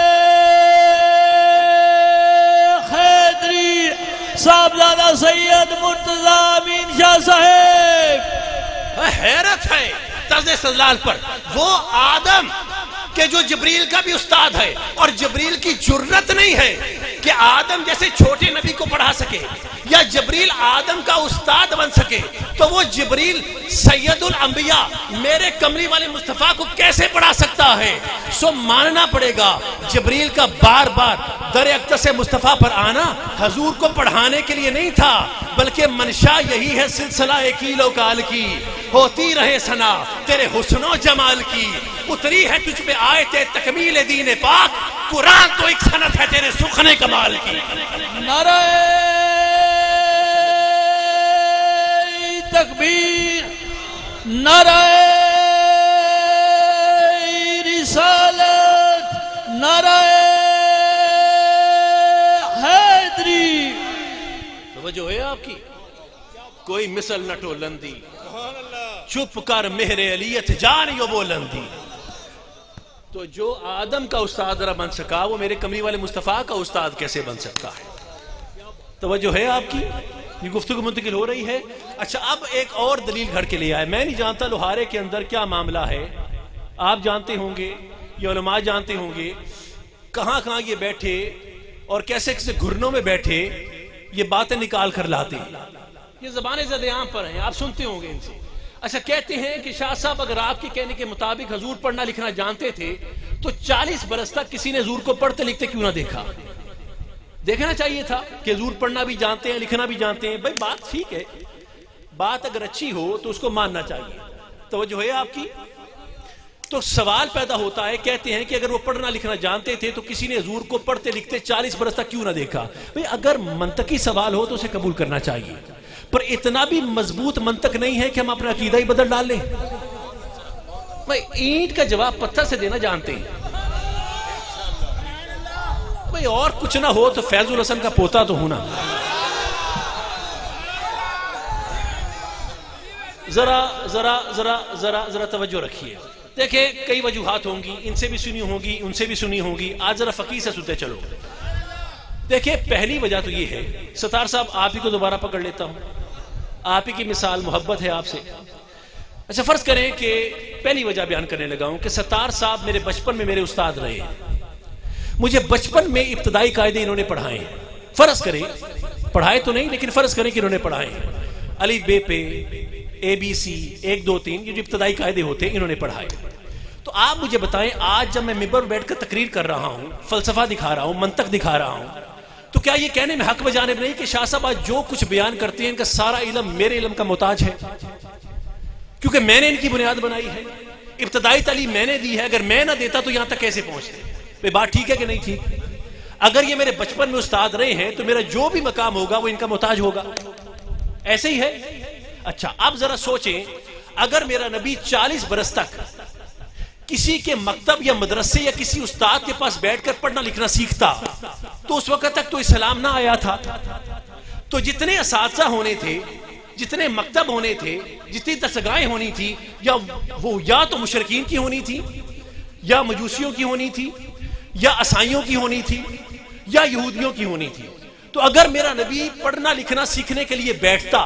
حیدری، صاحبزادہ سید مرتضی امین شاہ صاحب. حیرت ہے طرز استدلال پر. وہ آدم کہ جو جبریل کا بھی استاد ہے اور جبریل کی جرت نہیں ہے کہ آدم جیسے چھوٹے نبی کو پڑھا سکے یا جبریل آدم کا استاد بن سکے، تو وہ جبریل سید الانبیاء میرے کملی والے مصطفیٰ کو کیسے پڑھا سکتا ہے؟ سو ماننا پڑے گا جبریل کا بار بار در اقدس مصطفیٰ پر آنا حضور کو پڑھانے کے لیے نہیں تھا، بلکہ منشا یہی ہے سلسلہ ایکیل و کال کی، ہوتی رہے ثنا تیرے حسن و جمال کی، اتری ہے تجھ پہ آیت تکمیل دین پاک، قرآن تو ایک سنت ہے تیرے سخن کمال کی. نعرہ تکبیر، نعرہ رسالت، نعرہ حیدری. توجہ ہے آپ کی؟ کوئی مثل نہ ٹولندی، چپ کر مہر علیت جانیو بولندی. تو جو آدم کا استاد ذرا بن سکا، وہ میرے کملی والے مصطفیٰ کا استاد کیسے بن سکتا ہے؟ توجہ ہے آپ کی؟ یہ گفتگو منتقل ہو رہی ہے. اچھا اب ایک اور دلیل گھڑ کے لے آئے. میں نہیں جانتا لوہارے کے اندر کیا معاملہ ہے, آپ جانتے ہوں گے, یہ علماء جانتے ہوں گے, کہاں کہاں یہ بیٹھے اور کیسے کیسے گھرنوں میں بیٹھے یہ باتیں نکال کر لاتے ہیں. یہ زبانیں زد عام پر ہیں, آپ سنتے ہوں گے ان سے. اچھا کہتے ہیں کہ شاہ صاحب اگر آپ کے کہنے کے مطابق حضور پڑھنا لکھنا جانتے تھے تو 40 برس تک کسی نے حضور کو پڑھتے لکھتے کیوں نہ دیکھا؟ دیکھنا چاہیے تھا کہ حضور پڑھنا بھی جانتے ہیں, لکھنا بھی جانتے ہیں. بھائی بات ٹھیک ہے, بات اگر اچھی ہو تو اس کو ماننا چاہیے. توجہ ہے آپ کی؟ تو سوال پیدا ہوتا ہے, کہتے ہیں کہ اگر وہ پڑھنا لکھنا جانتے تھے تو کسی نے حضور کو پڑھتے لکھتے 40 برس تک کیوں نہ دیکھا؟ بھئی اگر منطقی سوال ہو تو اسے قبول کرنا چاہیے, پر اتنا بھی مضبوط منطق نہیں ہے کہ ہم اپنا عقیدہ ہی بدل ڈال لیں. بھئی اینٹ کا جواب پتھر سے دینا جانتے ہیں. بھئی اور کچھ نہ ہو تو فیض الحسن کا پوتا تو ہونا. ذرا توجہ رکھیے. دیکھیں کئی وجوہات ہوں گی, ان سے بھی سنی ہوں گی, ان سے بھی سنی ہوں گی. آج ذرا فقیر سے سنتے چلو. دیکھیں پہلی وجہ تو یہ ہے, ستار صاحب آپ ہی کو دوبارہ پکڑ لیتا ہوں, آپ ہی کی مثال محبت ہے آپ سے. اچھا فرض کریں کہ پہلی وجہ بیان کرنے لگا ہوں کہ ستار صاحب میرے بچپن میں میرے استاد رہے ہیں. مجھے بچپن میں ابتدائی قاعدے انہوں نے پڑھائے ہیں. فرض کریں, پڑھائے تو نہیں لیکن فرض کریں کہ انہوں نے پڑھائے ہیں. الف بے پہ ABC 1 2 3 یہ جو ابتدائی قاعدے ہوتے ہیں انہوں نے پڑھائے. تو آپ مجھے بتائیں آج جب میں ممبر بیٹھ کر تقریر کر رہا ہوں, فلسفہ دکھا رہا ہوں, منطق دکھا رہا ہوں, تو کیا یہ کہنے میں حق بجانب نہیں کہ شاہ صاحب آج جو کچھ بیان کرتے ہیں ان کا سارا علم میرے علم کا محتاج ہے, کیونکہ میں نے ان کی بنیاد بنائی ہے, ابتدائی تعلیم میں نے دی ہے. اگر میں نہ دیتا تو یہاں تک کیسے پہنچتے؟ یہ بات ٹھیک ہے کہ نہیں ٹھیک؟ اگر یہ میرے بچپن میں استاد رہے ہیں تو میرا جو بھی مقام ہوگا وہ ان کا محتاج ہوگا. ایسے ہی ہے. اچھا اب ذرا سوچیں, اگر میرا نبی 40 برس تک کسی کے مکتب یا مدرسے یا کسی استاد کے پاس بیٹھ کر پڑھنا لکھنا سیکھتا تو اس وقت تک تو اسلام نہ آیا تھا. تو جتنے اساتذہ ہونے تھے, جتنے مکتب ہونے تھے, جتنی درسگاہیں ہونی تھی, یا تو مشرکین کی ہونی تھی, یا مجوسیوں کی ہونی تھی, یا عیسائیوں کی ہونی تھی, یا یہودیوں کی ہونی تھی. تو اگر میرا نبی پڑھنا لکھنا سیکھنے کے لیے بیٹھتا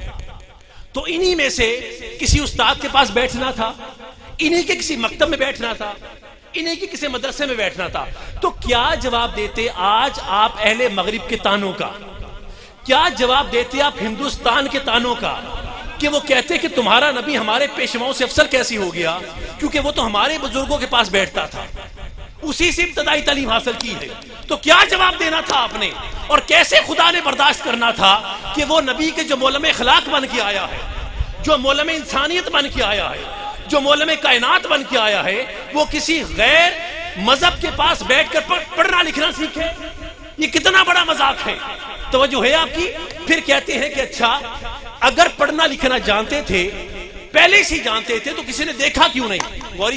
تو انہی میں سے کسی استاد کے پاس بیٹھنا تھا, انہی کے کسی مکتب میں بیٹھنا تھا, انہی کے کسی مدرسے میں بیٹھنا تھا. تو کیا جواب دیتے آج آپ اہل مغرب کے تانوں کا؟ کیا جواب دیتے آپ ہندوستان کے تانوں کا کہ وہ کہتے کہ تمہارا نبی ہمارے پیشواؤں سے افضل کیسی ہو گیا کیونکہ وہ تو ہمارے بزرگوں کے پاس بیٹھتا تھا, اسی سے ابتدائی تعلیم حاصل کی ہے؟ تو کیا جواب دینا تھا آپ نے, اور کیسے خدا نے برداشت کرنا تھا کہ وہ نبی کے جو مولم اخلاق بن کے آیا ہے, جو مولم انسانیت بن کے آیا ہے, جو مولم کائنات بن کے آیا ہے, وہ کسی غیر مذہب کے پاس بیٹھ کر پڑھنا لکھنا سیکھے؟ یہ کتنا بڑا مذاق ہے. توجہ ہے آپ کی؟ پھر کہتے ہیں کہ اچھا اگر پڑھنا لکھنا جانتے تھے, پہلے سے جانتے تھے, تو کسی نے دیکھا کیوں نہیں؟ غوری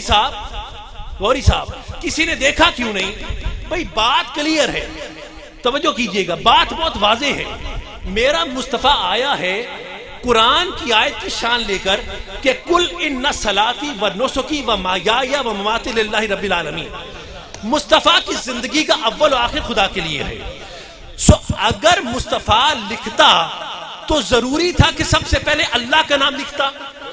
صاحب کسی نے دیکھا کیوں نہیں؟ بھئی بات کلیئر ہے, توجہ کیجئے گا, بات بہت واضح ہے. میرا مصطفیٰ آیا ہے قرآن کی آیت کی شان لے کر کہ کل ان صلاتی و نسکی و مایایا و مماتی للہ رب العالمین. مصطفیٰ کی زندگی کا اول و آخر خدا کے لیے ہے. سو اگر مصطفیٰ لکھتا تو ضروری تھا کہ سب سے پہلے اللہ کا نام لکھتا.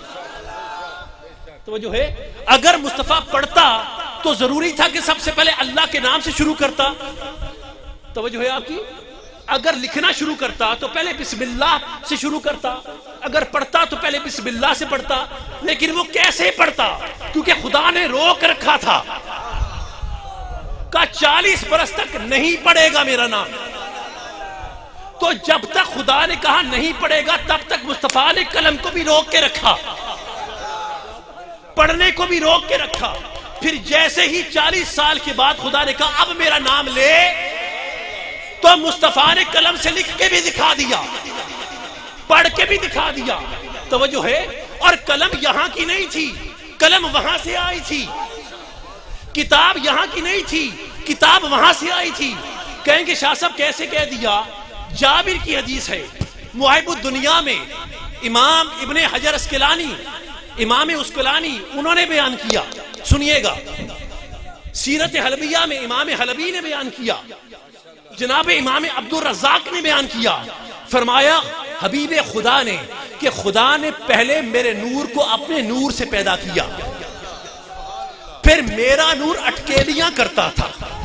توجہ ہے؟ اگر مصطفیٰ پڑھتا تو ضروری تھا کہ سب سے پہلے اللہ کے نام سے شروع کرتا. توجہ ہے آپ کی؟ اگر لکھنا شروع کرتا تو پہلے بسم اللہ سے شروع کرتا, اگر پڑھتا تو پہلے بسم اللہ سے پڑھتا. لیکن وہ کیسے پڑھتا؟ کیونکہ خدا نے روک رکھا تھا, کہا 40 برس تک نہیں پڑھے گا میرا نام. تو جب تک خدا نے کہا نہیں پڑھے گا تب تک مصطفیٰ نے قلم کو بھی روک کے رکھا, پڑھنے کو بھی روک کے رکھا. پھر جیسے ہی 40 سال کے بعد خدا نے کہا اب میرا نام لے, تو مصطفیٰ نے قلم سے لکھ کے بھی دکھا دیا, پڑھ کے بھی دکھا دیا. توجہ ہے؟ اور قلم یہاں کی نہیں تھی, قلم وہاں سے آئی تھی. کتاب یہاں کی نہیں تھی, کتاب وہاں سے آئی تھی. کہیں گے شاہ صاحب کیسے کہہ دیا؟ جابر کی حدیث ہے محب الدنیا میں, امام ابن حجر اسقلانی, امام اسقلانی انہوں نے بیان کیا. سنیے گا, سیرت حلبیہ میں امام حلبی نے بیان کیا, جناب امام عبد الرزاق نے بیان کیا. فرمایا حبیب خدا نے کہ خدا نے پہلے میرے نور کو اپنے نور سے پیدا کیا، پھر میرا نور اٹکیلیاں کرتا تھا،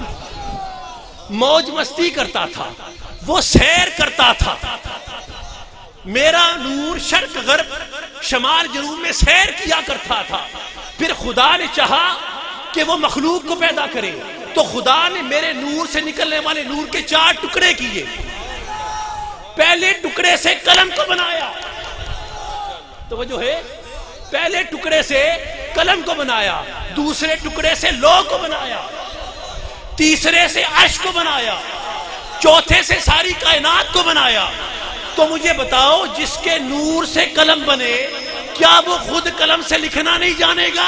موج مستی کرتا تھا، وہ سیر کرتا تھا، میرا نور شرق غرب شمال جنوب میں سیر کیا کرتا تھا۔ پھر خدا نے چاہا کہ وہ مخلوق کو پیدا کرے، تو خدا نے میرے نور سے نکلنے والے نور کے 4 ٹکڑے کیے۔ پہلے ٹکڑے سے قلم کو بنایا، توجہ ہے، پہلے ٹکڑے سے قلم کو بنایا، دوسرے ٹکڑے سے لوح کو بنایا، تیسرے سے عرش کو بنایا، چوتھے سے ساری کائنات کو بنایا۔ تو مجھے بتاؤ، جس کے نور سے قلم بنے، کیا وہ خود قلم سے لکھنا نہیں جانے گا؟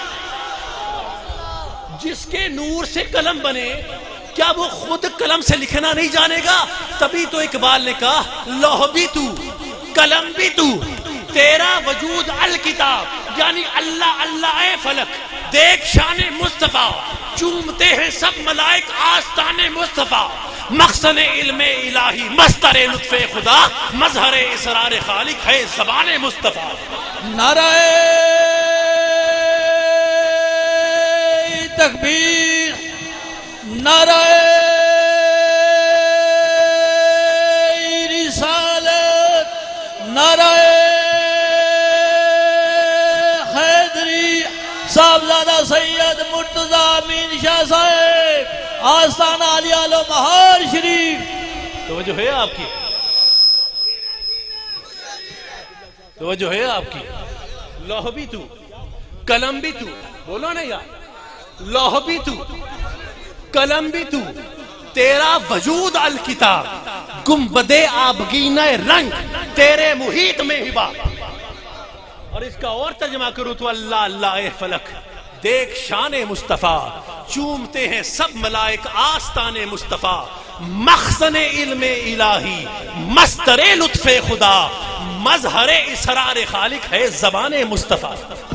جس کے نور سے قلم بنے، کیا وہ خود قلم سے لکھنا نہیں جانے گا؟ تبھی تو اقبال نے کہا لوح بھی تو، قلم بھی تو، تیرا وجود الکتاب، یعنی اللہ اللہ اے فلک، دیکھ شان مصطفیٰ، چومتے ہیں سب ملائک آستان مصطفیٰ، مخزن علم الہی، مصدر لطف خدا، مظہر اسرار خالق ہے زبان مصطفیٰ۔ نعرہ تکبیر، نعرہ رسالت، نعرہ حیدری، صاحبزادہ سید مرتضی امین شاہ صاحب، آستانہ علی آلو مہار شریف۔ توجہ ہے آپ کی، توجہ ہے آپ کی۔ لوح بھی تو، قلم بھی تو، بولو نا یار، لوح بھی تو، قلم بھی تو، تیرا وجود الکتاب، گنبد آبگینہ رنگ، تیرے محیط میں ہبا۔ اور اس کا اور ترجمہ کروں تو اللہ اللہ اے فلک، دیکھ شان مصطفیٰ، چومتے ہیں سب ملائک آستان مصطفیٰ، مخزن علم الہی، مصدر لطف خدا، مظہر اسرار خالق ہے زبان مصطفیٰ۔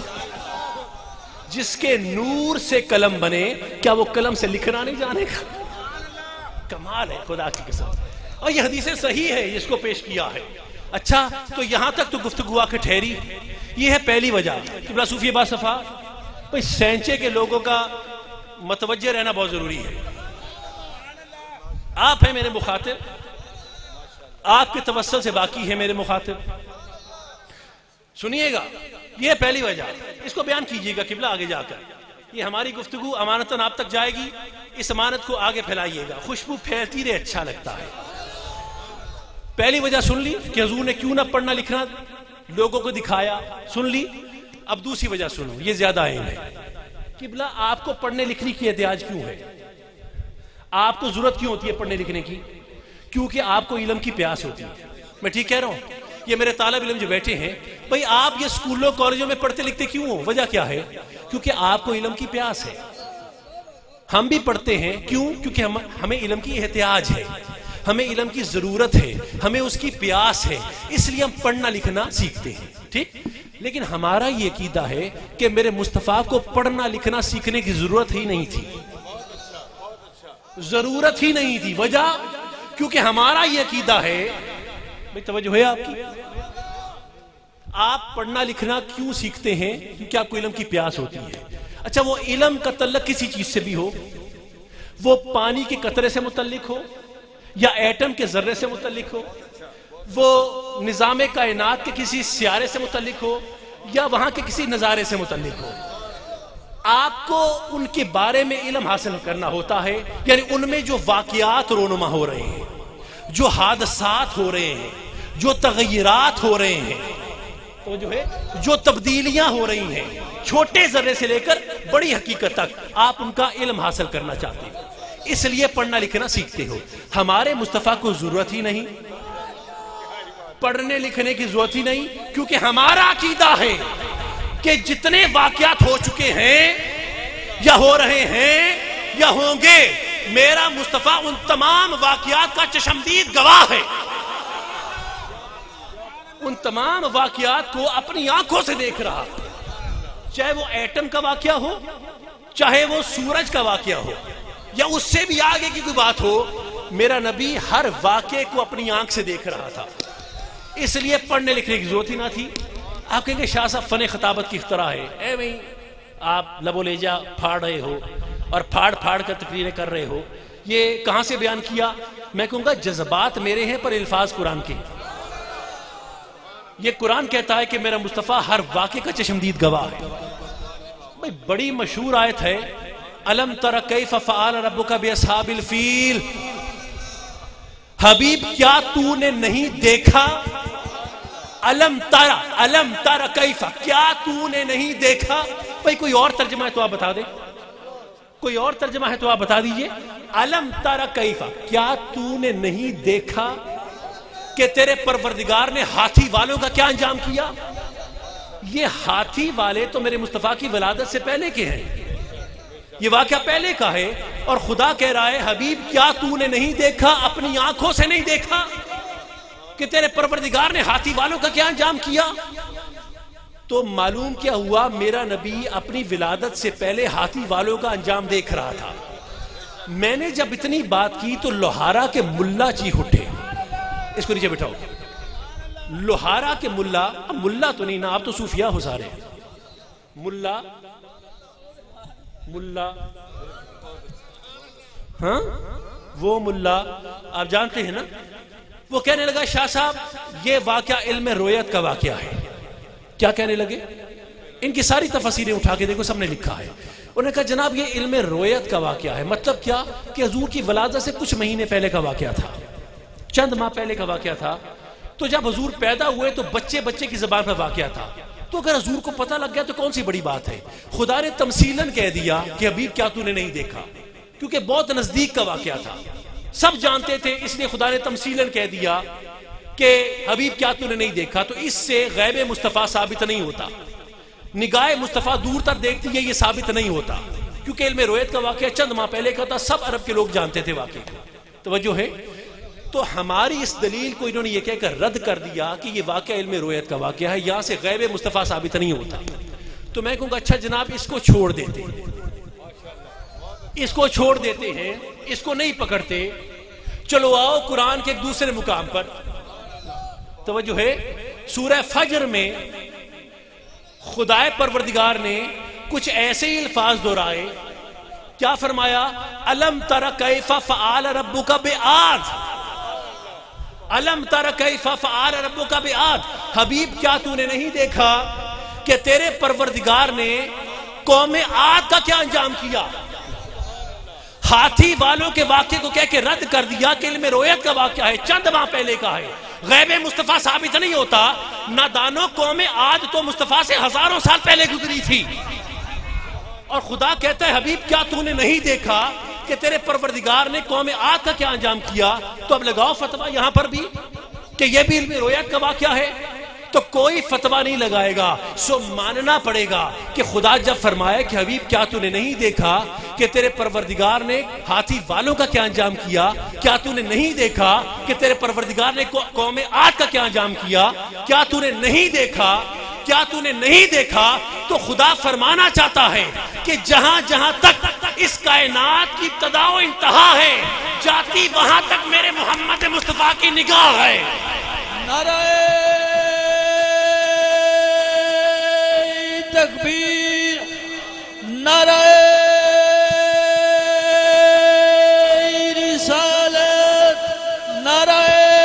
جس کے نور سے قلم بنے، کیا وہ قلم سے لکھنا نہیں جانے گا؟ کمال ہے خدا کی قسم۔ اور یہ حدیث صحیح ہے، اس کو پیش کیا ہے۔ اچھا، تو یہاں تک تو گفتگو آ کے ٹھہری۔ یہ ہے پہلی وجہ کہ بلا صوفی با صفا، بھئی سینچے کے لوگوں کا متوجہ رہنا بہت ضروری ہے۔ آپ ہیں میرے مخاطب، آپ کے توسل سے باقی ہے میرے مخاطب، سنیے گا، یہ پہلی وجہ، اس کو بیان کیجئے گا قبلہ آگے جا کر۔ یہ ہماری گفتگو امانتاً آپ تک جائے گی، اس امانت کو آگے پھیلائیے گا، خوشبو پھیلتی رہے، اچھا لگتا ہے۔ پہلی وجہ سن لی کہ حضور نے کیوں نہ پڑھنا لکھنا لوگوں کو دکھایا، سن لی۔ اب دوسری وجہ سنو، یہ زیادہ اہم ہے۔ قبلہ آپ کو پڑھنے لکھنے کی احتیاج کیوں ہے؟ آپ کو ضرورت کیوں ہوتی ہے پڑھنے لکھنے کی؟ کیونکہ آپ کو علم کی پیاس ہوتی ہے۔ میں ٹھیک کہہ رہا ہوں؟ یہ میرے طالب علم جو بیٹھے ہیں، بھئی آپ یہ اسکولوں کالجوں میں پڑھتے لکھتے کیوں ہو؟ وجہ کیا ہے؟ کیونکہ آپ کو علم کی پیاس ہے۔ ہم بھی پڑھتے ہیں، کیوں؟ کیونکہ ہمیں علم کی احتیاج ہے، ہمیں علم کی ضرورت ہے، ہمیں اس کی پیاس ہے، اس لیے ہم پڑھنا لکھنا سیکھتے ہیں، ٹھیک؟ لیکن ہمارا یہ عقیدہ ہے کہ میرے مصطفیٰ کو پڑھنا لکھنا سیکھنے کی ضرورت ہی نہیں تھی، ضرورت ہی نہیں تھی۔ وجہ کیونکہ ہمارا یہ عقیدہ ہے، بھئی توجہ ہے آپ کی، آپ پڑھنا لکھنا کیوں سیکھتے ہیں؟ کیونکہ آپ کو علم کی پیاس ہوتی ہے۔ اچھا، وہ علم کا تعلق کسی چیز سے بھی ہو، وہ پانی کے قطرے سے متعلق ہو، یا ایٹم کے ذرے سے متعلق ہو، وہ نظام کائنات کے کسی سیارے سے متعلق ہو، یا وہاں کے کسی نظارے سے متعلق ہو، آپ کو ان کے بارے میں علم حاصل کرنا ہوتا ہے۔ یعنی ان میں جو واقعات رونما ہو رہے ہیں، جو حادثات ہو رہے ہیں، جو تغیرات ہو رہے ہیں، تو جو ہے جو تبدیلیاں ہو رہی ہیں، چھوٹے ذرے سے لے کر بڑی حقیقت تک، آپ ان کا علم حاصل کرنا چاہتے ہیں، اس لیے پڑھنا لکھنا سیکھتے ہو۔ ہمارے مصطفیٰ کو ضرورت ہی نہیں، پڑھنے لکھنے کی ضرورت ہی نہیں، کیونکہ ہمارا عقیدہ ہے کہ جتنے واقعات ہو چکے ہیں یا ہو رہے ہیں یا ہوں گے، میرا مصطفیٰ ان تمام واقعات کا چشمدید گواہ ہے، ان تمام واقعات کو اپنی آنکھوں سے دیکھ رہا، چاہے وہ ایٹم کا واقعہ ہو، چاہے وہ سورج کا واقعہ ہو، یا اس سے بھی آگے کی کوئی بات ہو، میرا نبی ہر واقعے کو اپنی آنکھ سے دیکھ رہا تھا۔ اس لیے پڑھنے لکھنے کی ضرورت ہی نہ تھی. آپ کہیں گے شاہ صاحب فن خطابت کی اختراع ہے. اے بھئی آپ لب و لیجا پھاڑ رہے ہو اور پھاڑ پھاڑ کر تقریریں کر رہے ہو, یہ کہاں سے بیان کیا؟ میں کہوں گا جذبات میرے ہیں پر الفاظ قرآن کے. یہ قرآن کہتا ہے کہ میرا مصطفیٰ ہر واقعے کا چشمدید گواہ ہے. بھئی بڑی مشہور آیت ہے, الم تر کیف فعل ربک باصحاب الفیل. حبیب کیا تو نے نہیں دیکھا؟ الم تر کیف, کیا تو نے نہیں دیکھا؟ بھئی کوئی اور ترجمہ ہے تو آپ بتا دیں, کوئی اور ترجمہ ہے تو آپ بتا دیجئے. الم تر کیف, کیا تو نے نہیں دیکھا کہ تیرے پروردگار نے ہاتھی والوں کا کیا انجام کیا؟ یہ ہاتھی والے تو میرے مصطفیٰ کی ولادت سے پہلے کے ہیں, یہ واقعہ پہلے کا ہے. اور خدا کہہ رہا ہے حبیب کیا تو نے نہیں دیکھا, اپنی آنکھوں سے نہیں دیکھا کہ تیرے پروردگار نے ہاتھی والوں کا کیا انجام کیا؟ تو معلوم کیا ہوا, میرا نبی اپنی ولادت سے پہلے ہاتھی والوں کا انجام دیکھ رہا تھا. میں نے جب اتنی بات کی تو لوہارا کے ملا چیخ اٹھے. اس کو نیچے بٹھاؤ. لوہارا کے ملا, اب ملا تو نہیں نا, آپ تو صوفیاء ہو سارے. ملا ہاں وہ ملا آپ جانتے ہیں نا, وہ کہنے لگا شاہ صاحب یہ واقعہ علم رویت کا واقعہ ہے. کیا کہنے لگے؟ ان کی ساری تفسیریں اٹھا کے دیکھو, سب نے لکھا ہے. انہوں نے کہا جناب یہ علم رویت کا واقعہ ہے. مطلب کیا کہ حضور کی ولادت سے کچھ مہینے پہلے کا واقعہ تھا, چند ماہ پہلے کا واقعہ تھا. تو جب حضور پیدا ہوئے تو بچے کی زبان پر واقعہ تھا. تو اگر حضور کو پتہ لگ گیا تو کون سی بڑی بات ہے. خدا نے تمثیلاً کہہ دیا کہ حبیب کیا تو نے نہیں دیکھا, کیونکہ بہت نزدیک کا واقعہ تھا, سب جانتے تھے, اس لیے خدا نے تمثیلاً کہہ دیا کہ حبیب کیا تو نے نہیں دیکھا. تو اس سے غیب مصطفیٰ ثابت نہیں ہوتا, نگاہ مصطفیٰ دور تک دیکھتی ہے, یہ ثابت نہیں ہوتا, کیونکہ علم رویت کا واقعہ چند ماہ پہلے کا تھا, سب عرب کے لوگ جانتے تھے واقعے کو. توجہ ہے. تو ہماری اس دلیل کو انہوں نے یہ کہہ کر رد کر دیا کہ یہ واقعہ علم رویت کا واقعہ ہے, یہاں سے غیب مصطفیٰ ثابت نہیں ہوتا. تو میں کہوں گا اچھا جناب اس کو چھوڑ دیتے ہیں, اس کو چھوڑ دیتے ہیں, اس کو نہیں پکڑتے. چلو آؤ قرآن کے ایک دوسرے مقام پر. توجہ ہے. سورہ فجر میں خدائے پروردگار نے کچھ ایسے ہی الفاظ دہرائے. کیا فرمایا؟ الم تر کیف فعل ربک بعاد. الم تر کیف فعل ربک بعاد. حبیب کیا تو نے نہیں دیکھا کہ تیرے پروردگار نے قوم عاد کا کیا انجام کیا؟ ہاتھی والوں کے واقعے کو کہہ کے رد کر دیا کہ علم رویت کا واقعہ ہے, چند ماہ پہلے کا ہے, غیب مصطفیٰ ثابت نہیں ہوتا. نادانو قوم عاد تو مصطفیٰ سے ہزاروں سال پہلے گزری تھی, اور خدا کہتا ہے حبیب کیا تو نے نہیں دیکھا کہ تیرے پروردگار نے قوم عاد کا کیا انجام کیا؟ تو اب لگاؤ فتویٰ یہاں پر بھی کہ یہ بھی علم رویت کا واقعہ ہے. تو کوئی فتویٰ نہیں لگائے گا, سو ماننا پڑے گا کہ خدا جب فرمایا کہ حبیب کیا تو نے نہیں دیکھا کہ تیرے پروردگار نے ہاتھی والوں کا کیا انجام کیا, کیا تو نے نہیں دیکھا کہ تیرے پروردگار نے قوم عاد کا کیا انجام کیا, کیا تو نے نہیں دیکھا, کیا تو نے نہیں دیکھا, تو خدا فرمانا چاہتا ہے کہ جہاں جہاں تک اس کائنات کی ابتدا و انتہا ہے جاتی وہاں تک میرے محمد مصطفیٰ کی نگاہ ہے. نعرہ تکبیر, نعرہ رسالت, نعرہ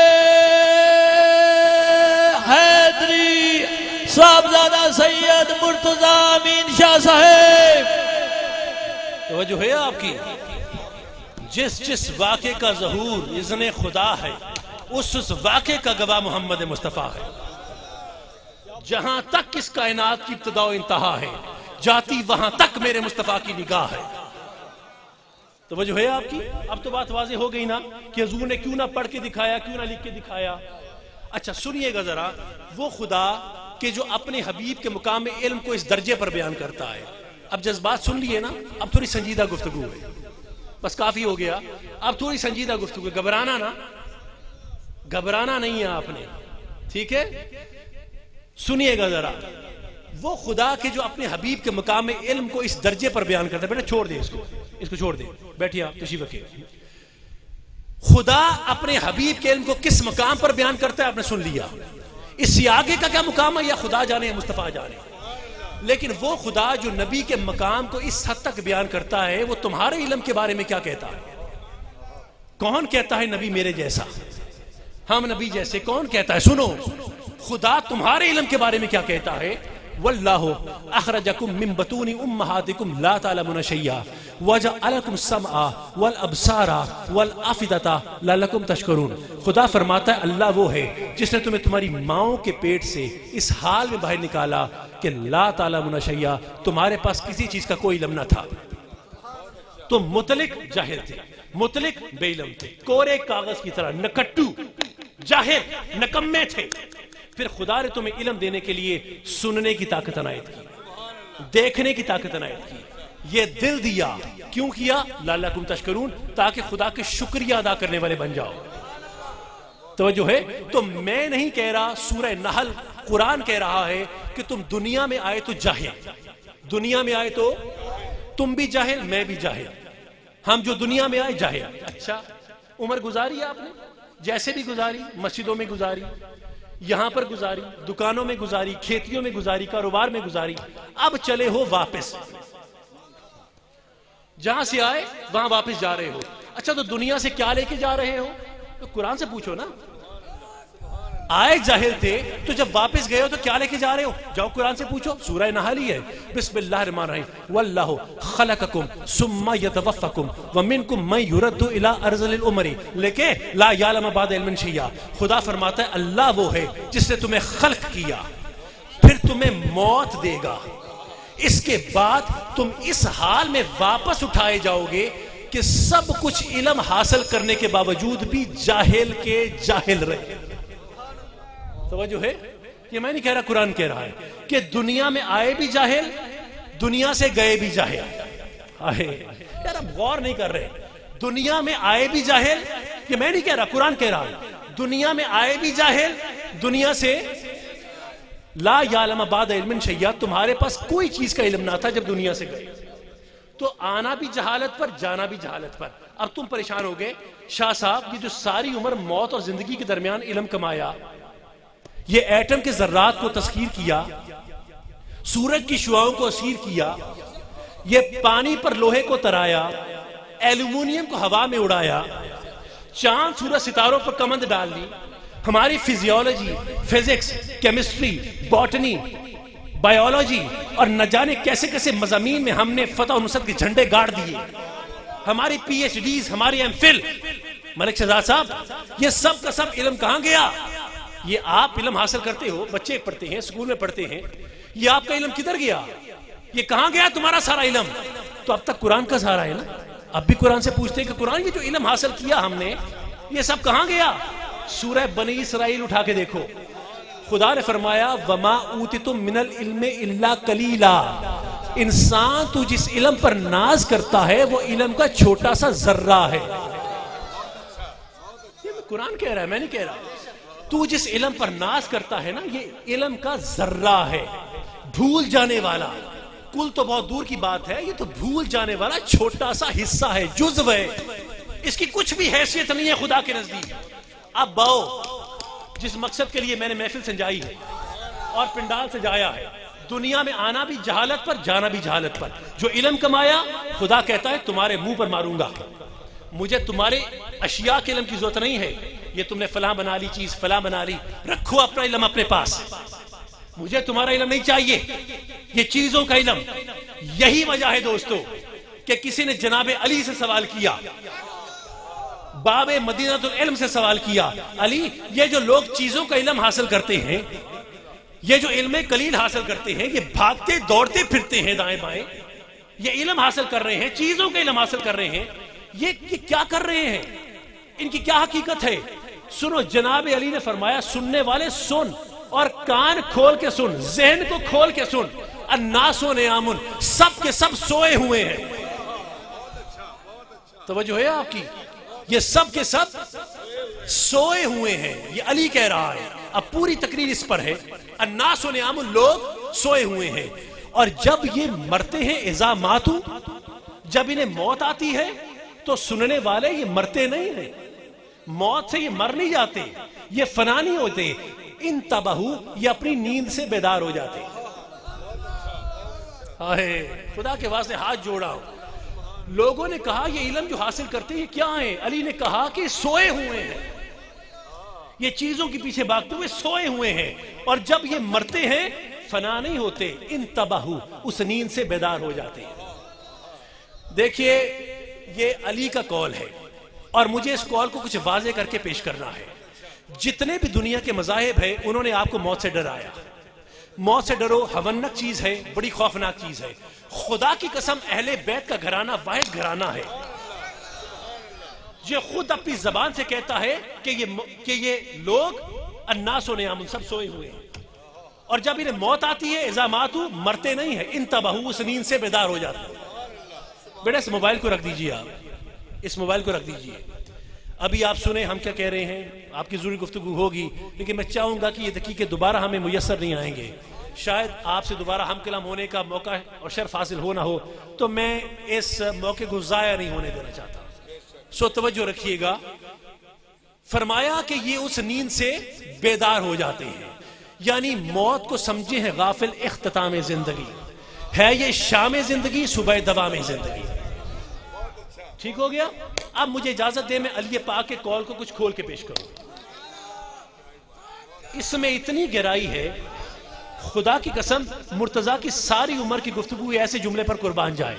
حیدری, صاحبزادہ سید مرتضی امین شاہ صاحب. توجہ ہے آپ کی. جس واقعے کا ظہور اذن خدا ہے اس واقعے کا گواہ محمد مصطفیٰ ہے. جہاں تک اس کائنات کی ابتدا و انتہا ہے جاتی وہاں تک میرے مصطفیٰ کی نگاہ ہے. توجہ ہے آپ کی. اب تو بات واضح ہو گئی نا کہ حضور نے کیوں نہ پڑھ کے دکھایا, کیوں نہ لکھ کے دکھایا. اچھا سنیے گا ذرا, وہ خدا کہ جو اپنے حبیب کے مقام علم کو اس درجے پر بیان کرتا ہے. اب جذبات سن لیے نا, اب تھوڑی سنجیدہ گفتگو ہے, بس کافی ہو گیا. اب تھوڑی سنجیدہ گفتگو ہے, گھبرانا نا, گھبرانا نہیں ہے آپ نے, ٹھیک ہے. سنیے گا ذرا, وہ خدا کے جو اپنے حبیب کے مقام علم کو اس درجے پر بیان کرتا ہے. بیٹا چھوڑ دے اس کو چھوڑ دے, بیٹھیے آپ تشریف رکھیں. خدا اپنے حبیب کے علم کو کس مقام پر بیان کرتا ہے آپ نے سن لیا. اس سے آگے کا کیا مقام ہے یا خدا جانے یا مصطفیٰ جانے. لیکن وہ خدا جو نبی کے مقام کو اس حد تک بیان کرتا ہے وہ تمہارے علم کے بارے میں کیا کہتا ہے؟ کون کہتا ہے نبی میرے جیسا، ہم نبی جیسے؟ کون کہتا ہے؟ سنو، خدا تمہارے علم کے بارے میں کیا کہتا ہے؟ واللہ اخرجکم من بطون امہاتکم لا تعلمون شیئا وجعل لکم السمع والابصار والافئدۃ لعلکم تشکرون. خدا فرماتا ہے اللہ وہ ہے جس نے تمہیں تمہاری ماؤں کے پیٹ سے اس حال میں باہر نکالا کہ لا تعلمون شیئا، تمہارے پاس کسی چیز کا کوئی علم نہ تھا. تم مطلق جاہل تھے، مطلق بے علم تھے، کورے کاغذ کی طرح نکٹو جاہل نکمے تھے. پھر خدا نے تمہیں علم دینے کے لیے سننے کی طاقت عنایت کی، دیکھنے کی طاقت عنایت کی، یہ دل دیا. کیوں کیا؟ لعلکم تشکرون، تاکہ خدا کے شکریہ ادا کرنے والے بن جاؤ. توجہ ہے؟ تو میں نہیں کہہ رہا، سورہ نحل قرآن کہہ رہا ہے کہ تم دنیا میں آئے تو جاہل، دنیا میں آئے تو تم بھی جاہل میں بھی جاہل، ہم جو دنیا میں آئے جاہل. اچھا عمر گزاری آپ نے جیسے بھی گزاری، مسجدوں میں گزاری، یہاں پر گزاری، دکانوں میں گزاری، کھیتیوں میں گزاری، کاروبار میں گزاری. اب چلے ہو واپس، جہاں سے آئے وہاں واپس جا رہے ہو. اچھا تو دنیا سے کیا لے کے جا رہے ہو؟ تو قرآن سے پوچھو نا. آئے جاہل تھے تو جب واپس گئے ہو تو کیا لے کے جا رہے ہو؟ جاؤ قرآن سے پوچھو، سورہ نحل ہی ہے. بسم اللہ الرحمن الرحیم. واللہ خلقکم ثم یتوفاکم ومنکم من یرد الی ارذل العمر لکہ لا یعلم بعد علم شیئا. خدا فرماتا ہے اللہ وہ ہے جس نے تمہیں خلق کیا، پھر تمہیں موت دے گا، اس کے بعد تم اس حال میں واپس اٹھائے جاؤ گے کہ سب کچھ علم حاصل کرنے کے باوجود بھی جاہل کے جاہل رہے. توجہ ہے؟ یہ میں نہیں کہہ رہا، قرآن کہہ رہا ہے کہ دنیا میں آئے بھی جاہل، دنیا سے گئے بھی جاہل. یار اب غور نہیں کر رہے. دنیا میں آئے بھی جاہل، یہ میں نہیں کہہ رہا، قرآن کہہ رہا ہے. دنیا میں آئے بھی جاہل، دنیا سے لا یعلم بعد علم شیئا، تمہارے پاس کوئی چیز کا علم نہ تھا جب دنیا سے گئے. تو آنا بھی جہالت پر، جانا بھی جہالت پر. اب تم پریشان ہو گئے شاہ صاحب، یہ جو ساری عمر موت اور زندگی کے درمیان علم کمایا، یہ ایٹم کے ذرات کو تسخیر کیا، سورج کی شعاؤں کو اسیر کیا، یہ پانی پر لوہے کو ترایا، ایلومینیم کو ہوا میں اڑایا، چاند سورج ستاروں پر کمند ڈال دی، ہماری physiology, physics, chemistry, botany, biology اور نہ جانے کیسے کیسے مضامین میں ہم نے فتح و نصرت کے جھنڈے گاڑ دیے، ہماری پی ایچ ڈیز، ہماری ایم فل. ملک شہزاد صاحب یہ سب کا سب علم کہاں گیا؟ یہ آپ علم حاصل کرتے ہو، بچے پڑھتے ہیں، اسکول میں پڑھتے ہیں، یہ آپ کا علم کدھر گیا؟ یہ کہاں گیا تمہارا سارا علم؟ تو اب تک قرآن کا سہارا ہے نا. اب بھی قرآن سے پوچھتے ہیں کہ قرآن یہ جو علم حاصل کیا ہم نے، یہ سب کہاں گیا؟ سورہ بنی اسرائیل اٹھا کے دیکھو، خدا نے فرمایا وما اوتیتم من العلم الا قلیلا. انسان تو جس علم پر ناز کرتا ہے وہ علم کا چھوٹا سا ذرہ ہے. یہ قرآن کہہ رہا ہے، میں نہیں کہہ رہا. تو جس علم پر ناز کرتا ہے نا، یہ علم کا ذرہ ہے، بھول جانے والا. کل تو بہت دور کی بات ہے، یہ تو بھول جانے والا چھوٹا سا حصہ ہے، جزو ہے، اس کی کچھ بھی حیثیت نہیں ہے خدا کے نزدیک. اب باؤ جس مقصد کے لیے میں نے محفل سنجائی ہے اور پنڈال سجایا ہے، دنیا میں آنا بھی جہالت پر، جانا بھی جہالت پر. جو علم کمایا، خدا کہتا ہے تمہارے منہ پر ماروں گا. مجھے تمہارے اشیاء کے علم کی ضرورت نہیں ہے. یہ تم نے فلاں بنا لی چیز، فلاں بنا لی، رکھو اپنا علم اپنے پاس. مجھے تمہارا علم نہیں چاہیے، یہ چیزوں کا علم. یہی وجہ ہے دوستو کہ کسی نے جناب علی سے سوال کیا، باب مدینہ العلم سے سوال کیا، علی یہ جو لوگ چیزوں کا علم حاصل کرتے ہیں، یہ جو علم قلیل حاصل کرتے ہیں، یہ بھاگتے دوڑتے پھرتے ہیں دائیں بائیں، یہ علم حاصل کر رہے ہیں، چیزوں کا علم حاصل کر رہے ہیں، یہ کیا کر رہے ہیں؟ ان کی کیا حقیقت ہے؟ سنو، جناب علی نے فرمایا سننے والے سن اور کان کھول کے سن، ذہن کو کھول کے سن. الناس نیام، سب کے سب سوئے ہوئے ہیں. توجہ ہے آپ کی؟ یہ سب کے سب سوئے ہوئے ہیں، یہ علی کہہ رہا ہے. اب پوری تقریر اس پر ہے. الناس نیام، لوگ سوئے ہوئے ہیں. اور جب یہ مرتے ہیں، اذا ماتو، جب انہیں موت آتی ہے تو سننے والے یہ مرتے نہیں ہیں. موت سے یہ مر نہیں جاتے، یہ فنا نہیں ہوتے. انتبہو یہ اپنی نیند سے بیدار ہو جاتے ہیں. خدا کے واسطے ہاتھ جوڑا ہوں. لوگوں نے کہا یہ علم جو حاصل کرتے ہیں کیا ہیں؟ علی نے کہا کہ سوئے ہوئے ہیں، یہ چیزوں کے پیچھے بھاگتے ہوئے سوئے ہوئے ہیں، اور جب یہ مرتے ہیں فنا نہیں ہوتے، انتبہو اس نیند سے بیدار ہو جاتے ہیں. دیکھیے یہ علی کا قول ہے، اور مجھے اس قول کو کچھ واضح کر کے پیش کرنا ہے. جتنے بھی دنیا کے مذاہب ہیں انہوں نے آپ کو موت سے ڈرایا. موت سے ڈرو ہونک چیز ہے، بڑی خوفناک چیز ہے. خدا کی قسم اہل بیت کا گھرانہ واحد گھرانہ ہے جو خود اپنی زبان سے کہتا ہے کہ یہ لوگ الناس و نیام سب سوئے ہوئے ہیں، اور جب انہیں موت آتی ہے اذا ماتوا مرتے نہیں ہیں، انتبہو اس نیند سے بیدار ہو جاتے ہیں. بیٹا اس موبائل کو رکھ دیجئے، آپ اس موبائل کو رکھ دیجئے. ابھی آپ سنیں ہم کیا کہہ رہے ہیں، آپ کی ضروری گفتگو ہوگی، لیکن میں چاہوں گا کہ یہ دقیقے دوبارہ ہمیں میسر نہیں آئیں گے. شاید آپ سے دوبارہ ہم کلام ہونے کا موقع اور شرف حاصل ہو نہ ہو، تو میں اس موقع کو ضائع نہیں ہونے دینا چاہتا. سو توجہ رکھیے گا. فرمایا کہ یہ اس نیند سے بیدار ہو جاتے ہیں، یعنی موت کو سمجھے ہیں غافل اختتام زندگی ہے، یہ شام زندگی صبح دوام زندگی. ٹھیک ہو گیا؟ اب مجھے اجازت دے میں علی پاک کے قول کو کچھ کھول کے پیش کروں. اس میں اتنی گہرائی ہے، خدا کی قسم مرتضیٰ کی ساری عمر کی گفتگو ایسے جملے پر قربان جائے.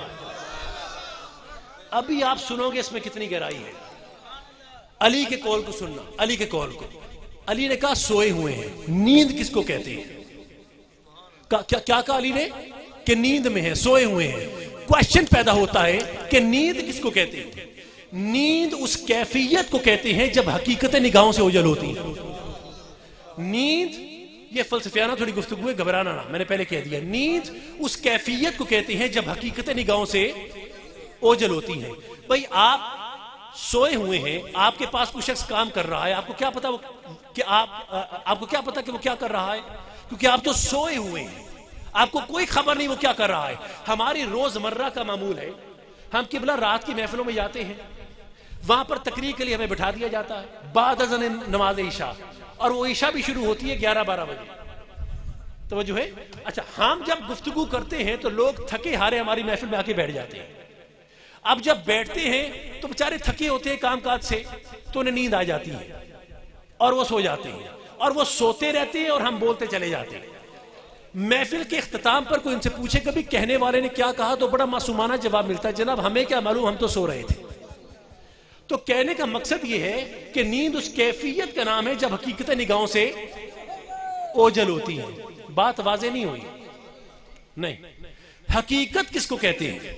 ابھی آپ سنو گے اس میں کتنی گہرائی ہے. علی کے قول کو سننا، علی کے قول کو. علی نے کہا سوئے ہوئے ہیں. نیند کس کو کہتے ہیں؟ کیا کہا علی نے؟ کہ نیند میں ہے، سوئے ہوئے ہیں. کوشچن پیدا ہوتا ہے کہ نیند کس کو کہتے ہیں؟ نیند اس کیفیت کو کہتے ہیں جب حقیقت نگاہوں سے اوجھل ہوتی ہے. نیند، یہ فلسفیانہ تھوڑی گفتگو ہے، گھبرانا نہ، میں نے پہلے کہہ دیا. نیند اس کیفیت کو کہتے ہیں جب حقیقت نگاہوں سے اوجھل ہوتی ہے. بھئی آپ سوئے ہوئے ہیں، آپ کے پاس کوئی شخص کام کر رہا ہے، آپ کو کیا پتا کہ آپ کو کیا پتا کہ وہ کیا کر رہا ہے؟ کیونکہ آپ تو سوئے ہوئے ہیں، آپ کو کوئی خبر نہیں وہ کیا کر رہا ہے. ہماری روزمرہ کا معمول ہے، ہم قبلہ رات کی محفلوں میں جاتے ہیں، وہاں پر تقریر کے لیے ہمیں بٹھا دیا جاتا ہے بعد از نماز عشاء، اور وہ عشاء بھی شروع ہوتی ہے 11-12 بجے. توجہ ہے؟ اچھا، ہم جب گفتگو کرتے ہیں تو لوگ تھکے ہارے ہماری محفل میں آ کے بیٹھ جاتے ہیں. اب جب بیٹھتے ہیں تو بیچارے تھکے ہوتے ہیں کام کاج سے، تو انہیں نیند آ جاتی ہے اور وہ سو جاتے ہیں، اور وہ سوتے رہتے ہیں اور ہم بولتے چلے جاتے ہیں. محفل کے اختتام پر کوئی ان سے پوچھے کبھی کہنے والے نے کیا کہا، تو بڑا معصومانہ جواب ملتا ہے، جناب ہمیں کیا معلوم، ہم تو سو رہے تھے. تو کہنے کا مقصد یہ ہے کہ نیند اس کیفیت کا نام ہے جب حقیقت نگاہوں سے اوجھل ہوتی ہے. بات واضح نہیں ہوئی؟ نہیں. حقیقت کس کو کہتے ہیں؟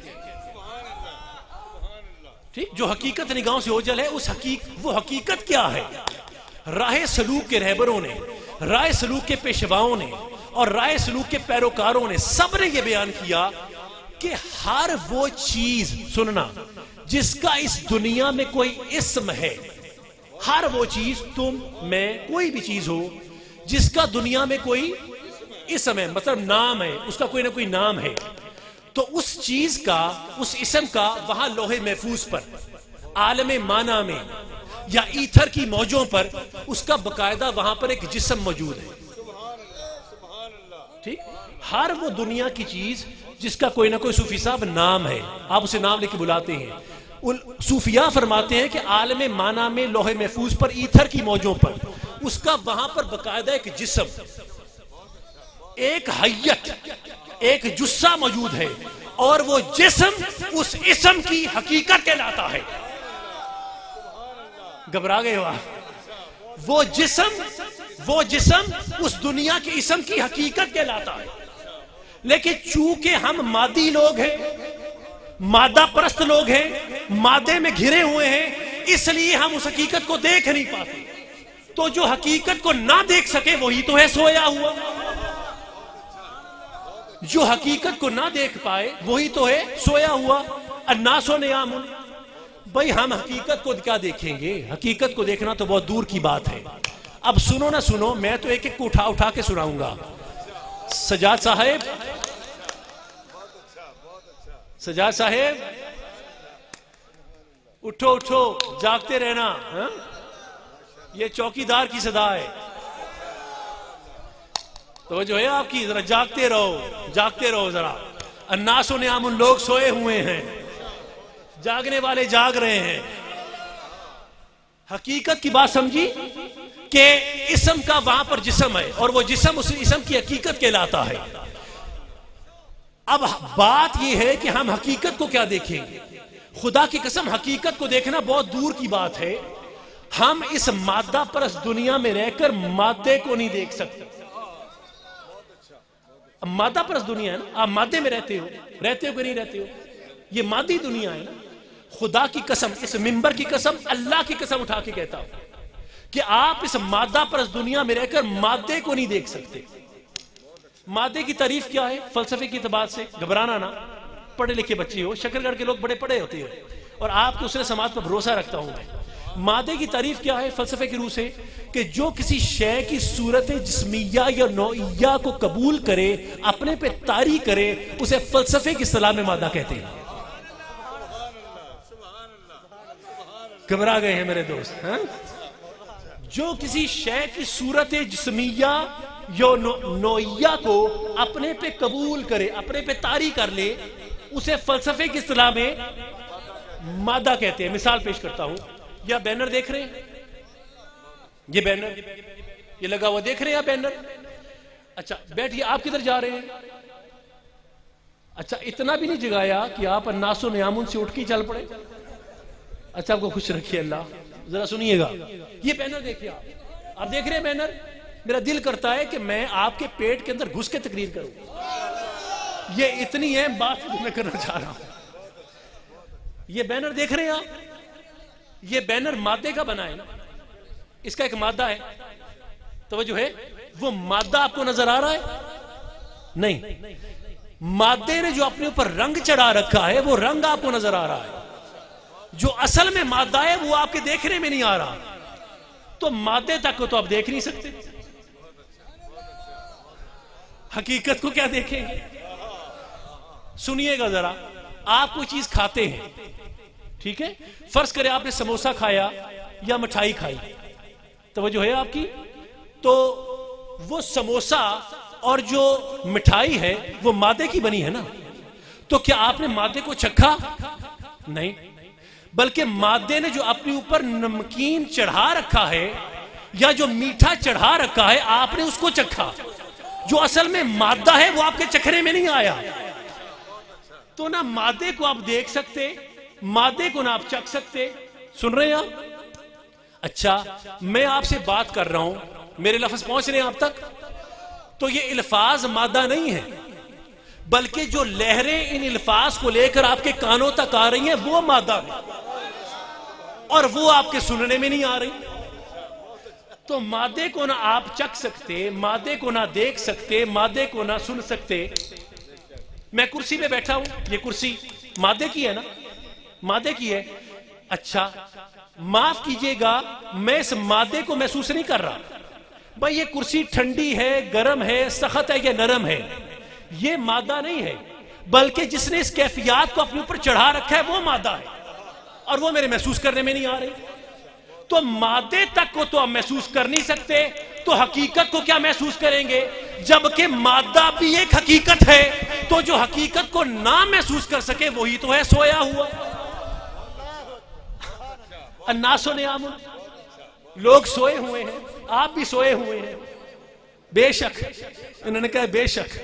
ٹھیک، جو حقیقت نگاہوں سے اوجھل ہے، وہ حقیقت کیا ہے؟ راہ سلوک کے رہبروں نے، راہ سلوک کے پیشواؤں نے اور راہ سلوک کے پیروکاروں نے سب نے یہ بیان کیا کہ ہر وہ چیز، سننا، جس کا اس دنیا میں کوئی اسم ہے، ہر وہ چیز، تم میں کوئی بھی چیز ہو جس کا دنیا میں کوئی اسم ہے، مطلب نام ہے، اس کا کوئی نہ کوئی نام ہے، تو اس چیز کا، اس اسم کا وہاں لوح محفوظ پر، عالم مانا میں یا ایتھر کی موجوں پر اس کا باقاعدہ وہاں پر ایک جسم موجود ہے. ٹھیک، ہر وہ دنیا کی چیز جس کا کوئی نہ کوئی صوفی صاحب نام ہے، آپ اسے نام لے کے بلاتے ہیں. صوفیاء فرماتے ہیں کہ عالم مانا میں لوح محفوظ پر، ایتھر کی موجوں پر، اس کا وہاں پر باقاعدہ ایک جسم، ایک حیت، ایک جثہ موجود ہے، اور وہ جسم اس اسم کی حقیقت کہلاتا ہے. گھبرا گئے ہو آپ؟ وہ جسم اس دنیا کے اسم کی حقیقت کہلاتا ہے. لیکن چونکہ ہم مادی لوگ ہیں، مادہ پرست لوگ ہیں، مادے میں گھرے ہوئے ہیں، اس لیے ہم اس حقیقت کو دیکھ نہیں پاتے. تو جو حقیقت کو نہ دیکھ سکے وہی تو ہے سویا ہوا. جو حقیقت کو نہ دیکھ پائے وہی تو ہے سویا ہوا. الناس و نیام. بھئی ہم حقیقت کو کیا دیکھیں گے؟ حقیقت کو دیکھنا تو بہت دور کی بات ہے. اب سنو نہ سنو، میں تو ایک ایک کو اٹھا کے سناؤں گا. سجاد صاحب اٹھو، جاگتے رہنا. یہ چوکیدار کی صدا ہے. توجہ ہے آپ کی؟ ذرا جاگتے رہو ذرا. الناس نیام، لوگ سوئے ہوئے ہیں، جاگنے والے جاگ رہے ہیں. حقیقت کی بات سمجھی کہ اسم کا وہاں پر جسم ہے اور وہ جسم اس اسم کی حقیقت کہلاتا ہے. اب بات یہ ہے کہ ہم حقیقت کو کیا دیکھیں گے. خدا کی قسم حقیقت کو دیکھنا بہت دور کی بات ہے. ہم اس مادہ پرست دنیا میں رہ کر مادے کو نہیں دیکھ سکتے. مادہ پرست دنیا ہے نا، آپ مادے میں رہتے ہو کہ نہیں رہتے ہو؟ یہ مادی دنیا ہے نا. خدا کی قسم، اس منبر کی قسم، اللہ کی قسم اٹھا کے کہتا ہوں کہ آپ اس مادہ پرست دنیا میں رہ کر مادے کو نہیں دیکھ سکتے. مادے کی تعریف کیا ہے فلسفے کی اعتبار سے؟ گھبرانا نہ، پڑھے لکھے بچے ہو، شکرگڑھ کے لوگ بڑے پڑھے ہوتے ہیں اور آپ کو حسن سماعت پر بھروسہ رکھتا ہوں میں. مادے کی تعریف کیا ہے فلسفے کی روح سے؟ کہ جو کسی شے کی صورت جسمیہ یا نوعیہ کو قبول کرے، اپنے پہ طاری کرے، اسے فلسفے کی اصطلاح میں مادہ کہتے ہیں. گھبرا گئے ہیں میرے دوست؟ جو کسی شے کی صورت جسمیہ یا نوعیہ کو اپنے پہ قبول کرے، اپنے پہ طاری کر لے، اسے فلسفے کی اصطلاح میں مادہ کہتے ہیں. مثال پیش کرتا ہوں. یا بینر دیکھ رہے ہیں؟ یہ بینر یہ لگا ہوا دیکھ رہے ہیں آپ بینر؟ اچھا بیٹھیے. آپ کدھر جا رہے ہیں؟ اچھا اتنا بھی نہیں جگایا کہ آپ الناس نیام سے اٹھ کے چل پڑے. اچھا آپ کو خوش رکھیے اللہ. ذرا سنیے گا. یہ بینر دیکھیے. آپ دیکھ رہے ہیں بینر؟ میرا دل کرتا ہے کہ میں آپ کے پیٹ کے اندر گھس کے تقریر کروں. یہ اتنی اہم بات میں کرنا چاہ رہا ہوں. یہ بینر دیکھ رہے ہیں آپ؟ یہ بینر مادے کا بنا ہے نا. اس کا ایک مادہ ہے. توجہ ہے؟ وہ مادہ آپ کو نظر آ رہا ہے؟ نہیں. مادے نے جو اپنے اوپر رنگ چڑھا رکھا ہے وہ رنگ آپ کو نظر آ رہا ہے. جو اصل میں مادہ ہے وہ آپ کے دیکھنے میں نہیں آ رہا. تو مادے تک کو تو آپ دیکھ نہیں سکتے. حقیقت کو کیا دیکھیں گے؟ سنیے گا ذرا. آپ کوئی چیز کھاتے ہیں، ٹھیک ہے؟ فرض کرے آپ نے سموسہ کھایا یا مٹھائی کھائی. توجہ ہے آپ کی؟ تو وہ سموسہ اور جو مٹھائی ہے وہ مادے کی بنی ہے نا. تو کیا آپ نے مادے کو چکھا؟ نہیں. بلکہ مادے نے جو اپنے اوپر نمکین چڑھا رکھا ہے یا جو میٹھا چڑھا رکھا ہے، آپ نے اس کو چکھا. جو اصل میں مادہ ہے وہ آپ کے چکھنے میں نہیں آیا. تو نہ مادے کو آپ دیکھ سکتے، مادے کو نہ آپ چکھ سکتے. سن رہے ہیں آپ؟ اچھا میں آپ سے بات کر رہا ہوں، میرے لفظ پہنچ رہے ہیں آپ تک؟ تو یہ الفاظ مادہ نہیں ہے، بلکہ جو لہریں ان الفاظ کو لے کر آپ کے کانوں تک آ رہی ہیں وہ مادہ ہے، اور وہ آپ کے سننے میں نہیں آ رہی. تو مادے کو نہ آپ چکھ سکتے، مادے کو نہ دیکھ سکتے، مادے کو نہ سن سکتے. میں کرسی پہ بیٹھا ہوں، یہ کرسی مادے کی ہے نا؟ مادے کی ہے. اچھا معاف کیجئے گا، میں اس مادے کو محسوس نہیں کر رہا. بھائی یہ کرسی ٹھنڈی ہے، گرم ہے، سخت ہے یا نرم ہے، یہ مادہ نہیں ہے، بلکہ جس نے اس کیفیات کو اپنے اوپر چڑھا رکھا ہے وہ مادہ ہے، اور وہ میرے محسوس کرنے میں نہیں آ رہی. تو مادے تک کو تو ہم محسوس کر نہیں سکتے، تو حقیقت کو کیا محسوس کریں گے؟ جبکہ مادہ بھی ایک حقیقت ہے. تو جو حقیقت کو نہ محسوس کر سکے وہی تو ہے سویا ہوا. الناس نیام، لوگ سوئے ہوئے ہیں، آپ بھی سوئے ہوئے ہیں. بے شک، انہوں نے کہا بے شک.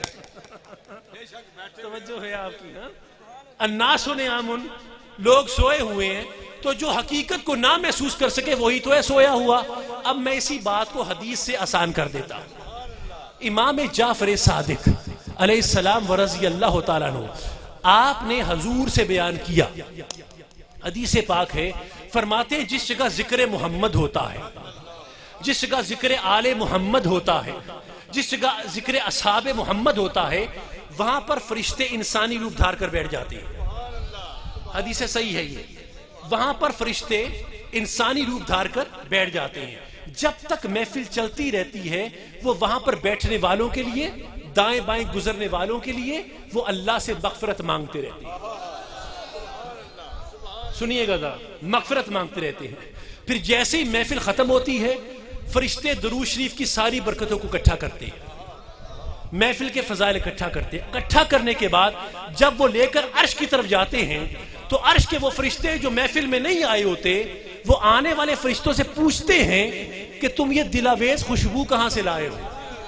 توجہ ہے آپ کی؟ الناس نیام، لوگ سوئے ہوئے ہیں. تو جو حقیقت کو نہ محسوس کر سکے وہی تو ہے سویا ہوا. اب میں اسی بات کو حدیث سے آسان کر دیتا ہوں. امام جعفر صادق علیہ السلام ورضی اللہ تعالیٰ عنہ، آپ نے حضور سے بیان کیا، حدیث پاک ہے، فرماتے ہیں جس جگہ ذکر محمد ہوتا ہے، جس جگہ ذکر آل محمد ہوتا ہے، جس جگہ ذکر اصحاب محمد ہوتا ہے، وہاں پر فرشتے انسانی روپ دھار کر بیٹھ جاتے ہیں. حدیث صحیح ہے یہ. وہاں پر فرشتے انسانی روپ دھار کر بیٹھ جاتے ہیں. جب تک محفل چلتی رہتی ہے وہ وہاں پر بیٹھنے والوں کے لیے، دائیں بائیں گزرنے والوں کے لیے وہ اللہ سے مغفرت مانگتے رہتے ہیں. سنیے گا ذرا، مغفرت مانگتے رہتے ہیں. پھر جیسے ہی محفل ختم ہوتی ہے فرشتے درود شریف کی ساری برکتوں کو اکٹھا کرتے ہیں. محفل کے فضائل اکٹھا کرتے ہیں. اکٹھا کرنے کے بعد جب وہ لے کر عرش کی طرف جاتے ہیں تو عرش کے وہ فرشتے جو محفل میں نہیں آئے ہوتے وہ آنے والے فرشتوں سے پوچھتے ہیں کہ تم یہ دلاویز خوشبو کہاں سے لائے ہو,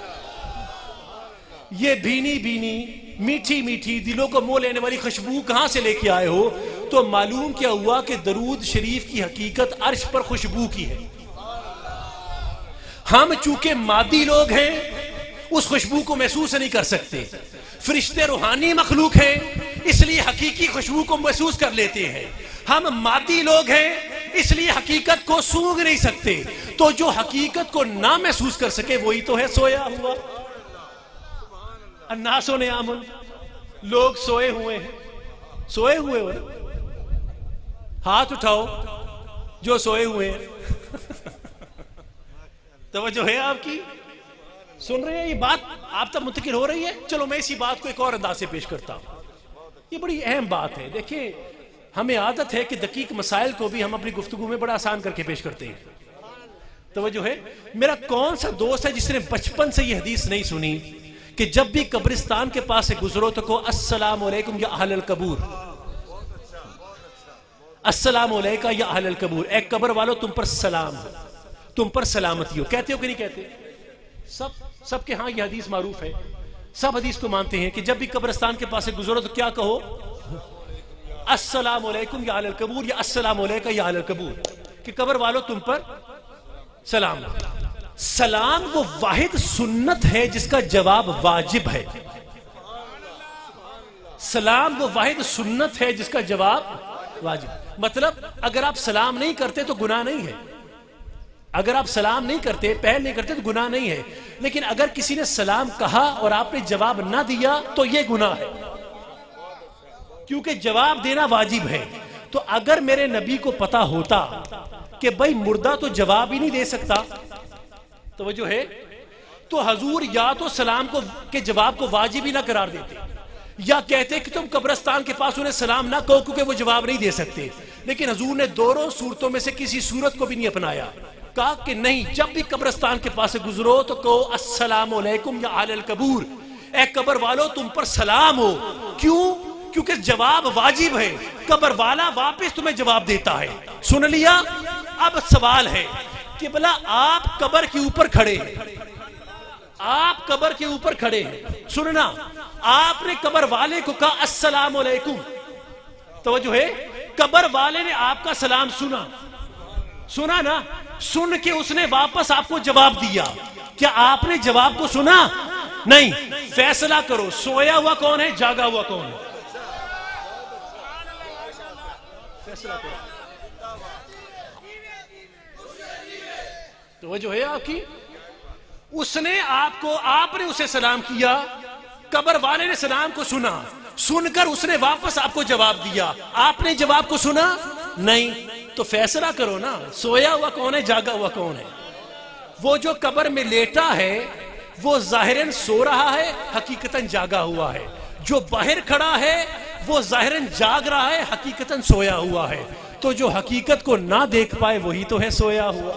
یہ بھینی بھینی میٹھی میٹھی دلوں کو مو لینے والی خوشبو کہاں سے لے کے آئے ہو؟ تو معلوم کیا ہوا کہ درود شریف کی حقیقت عرش پر خوشبو کی ہے. ہم چونکہ مادی لوگ ہیں اس خوشبو کو محسوس نہیں کر سکتے, فرشتے روحانی مخلوق ہیں اس لیے حقیقی خوشبو کو محسوس کر لیتے ہیں. ہم مادی لوگ ہیں اس لیے حقیقت کو سونگھ نہیں سکتے, تو جو حقیقت کو نہ محسوس کر سکے وہی تو ہے سویا ہوا. الناس نیام, لوگ سوئے ہوئے ہیں. سوئے ہوئے ہو, ہاتھ اٹھاؤ جو سوئے ہوئے ہیں. توجہ ہے آپ کی؟ سن رہے ہیں یہ بات آپ تک منتقل ہو رہی ہے؟ چلو میں اسی بات کو ایک اور انداز سے پیش کرتا ہوں. یہ بڑی اہم بات ہے. دیکھیں ہمیں عادت ہے کہ دقیق مسائل کو بھی ہم اپنی گفتگو میں بڑا آسان کر کے پیش کرتے ہیں. توجہ ہے؟ میرا کون سا دوست ہے جس نے بچپن سے یہ حدیث نہیں سنی کہ جب بھی قبرستان کے پاس سے گزرو تو کہو السلام علیکم یا اہل القبور, السلام علیکہ یا اہل القبور, اے قبر والو تم پر سلام ہو, تم پر سلامتی ہو. کہتے ہو کہ نہیں کہتے؟ سب کے ہاں یہ حدیث معروف ہے, سب حدیث کو مانتے ہیں کہ جب بھی قبرستان کے پاس سے گزرو تو کیا کہو؟ السلام علیکم یا اہل القبور یا السلام علیکہ یا اہل القبور, کہ قبر والو تم پر سلام ہو. سلام وہ واحد سنت ہے جس کا جواب واجب ہے. سلام وہ واحد سنت ہے جس کا جواب واجب. مطلب اگر آپ سلام نہیں کرتے تو گناہ نہیں ہے, اگر آپ سلام نہیں کرتے, پہل نہیں کرتے تو گناہ نہیں ہے. لیکن اگر کسی نے سلام کہا اور آپ نے جواب نہ دیا تو یہ گناہ ہے, کیونکہ جواب دینا واجب ہے. تو اگر میرے نبی کو پتا ہوتا کہ بھائی مردہ تو جواب ہی نہیں دے سکتا, توجہ ہے, تو حضور یا تو سلام کو کے جواب کو واجب ہی نہ قرار دیتے, یا کہتے کہ تم قبرستان کے پاس انہیں سلام نہ کہو کیونکہ وہ جواب نہیں دے سکتے. لیکن حضور نے دونوں صورتوں میں سے کسی صورت کو بھی نہیں اپنایا. کہا کہ نہیں, جب بھی قبرستان کے پاس سے گزرو تو کہو السلام علیکم یا اہل القبور, اے قبر والو تم پر سلام ہو. کیوں؟ کیونکہ جواب واجب ہے, قبر والا واپس تمہیں جواب دیتا ہے. سن لیا؟ اب سوال ہے کہ بلا آپ قبر کے اوپر کھڑے ہیں, آپ قبر کے اوپر کھڑے ہیں, سننا, آپ نے قبر والے کو کہا السلام علیکم, توجہ ہے, قبر والے نے آپ کا سلام سنا نا, سن کے اس نے واپس آپ کو جواب دیا. کیا آپ نے جواب کو سنا؟ نہیں. فیصلہ کرو, سویا ہوا کون ہے, جاگا ہوا کون ہے؟ فیصلہ کرو. توجہ ہے آپ کی؟ اس نے آپ نے اسے سلام کیا, قبر والے نے سلام کو سنا, سن کر اس نے واپس آپ کو جواب دیا. آپ نے جواب کو سنا؟ نہیں. تو فیصلہ کرو نا, سویا ہوا کون ہے, جاگا ہوا کون ہے؟ وہ جو قبر میں لیٹا ہے وہ ظاہراً سو رہا ہے, حقیقتاً جاگا ہوا ہے. جو باہر کھڑا ہے وہ ظاہراً جاگ رہا ہے, حقیقتاً سویا ہوا ہے. تو جو حقیقت کو نہ دیکھ پائے وہی تو ہے سویا ہوا.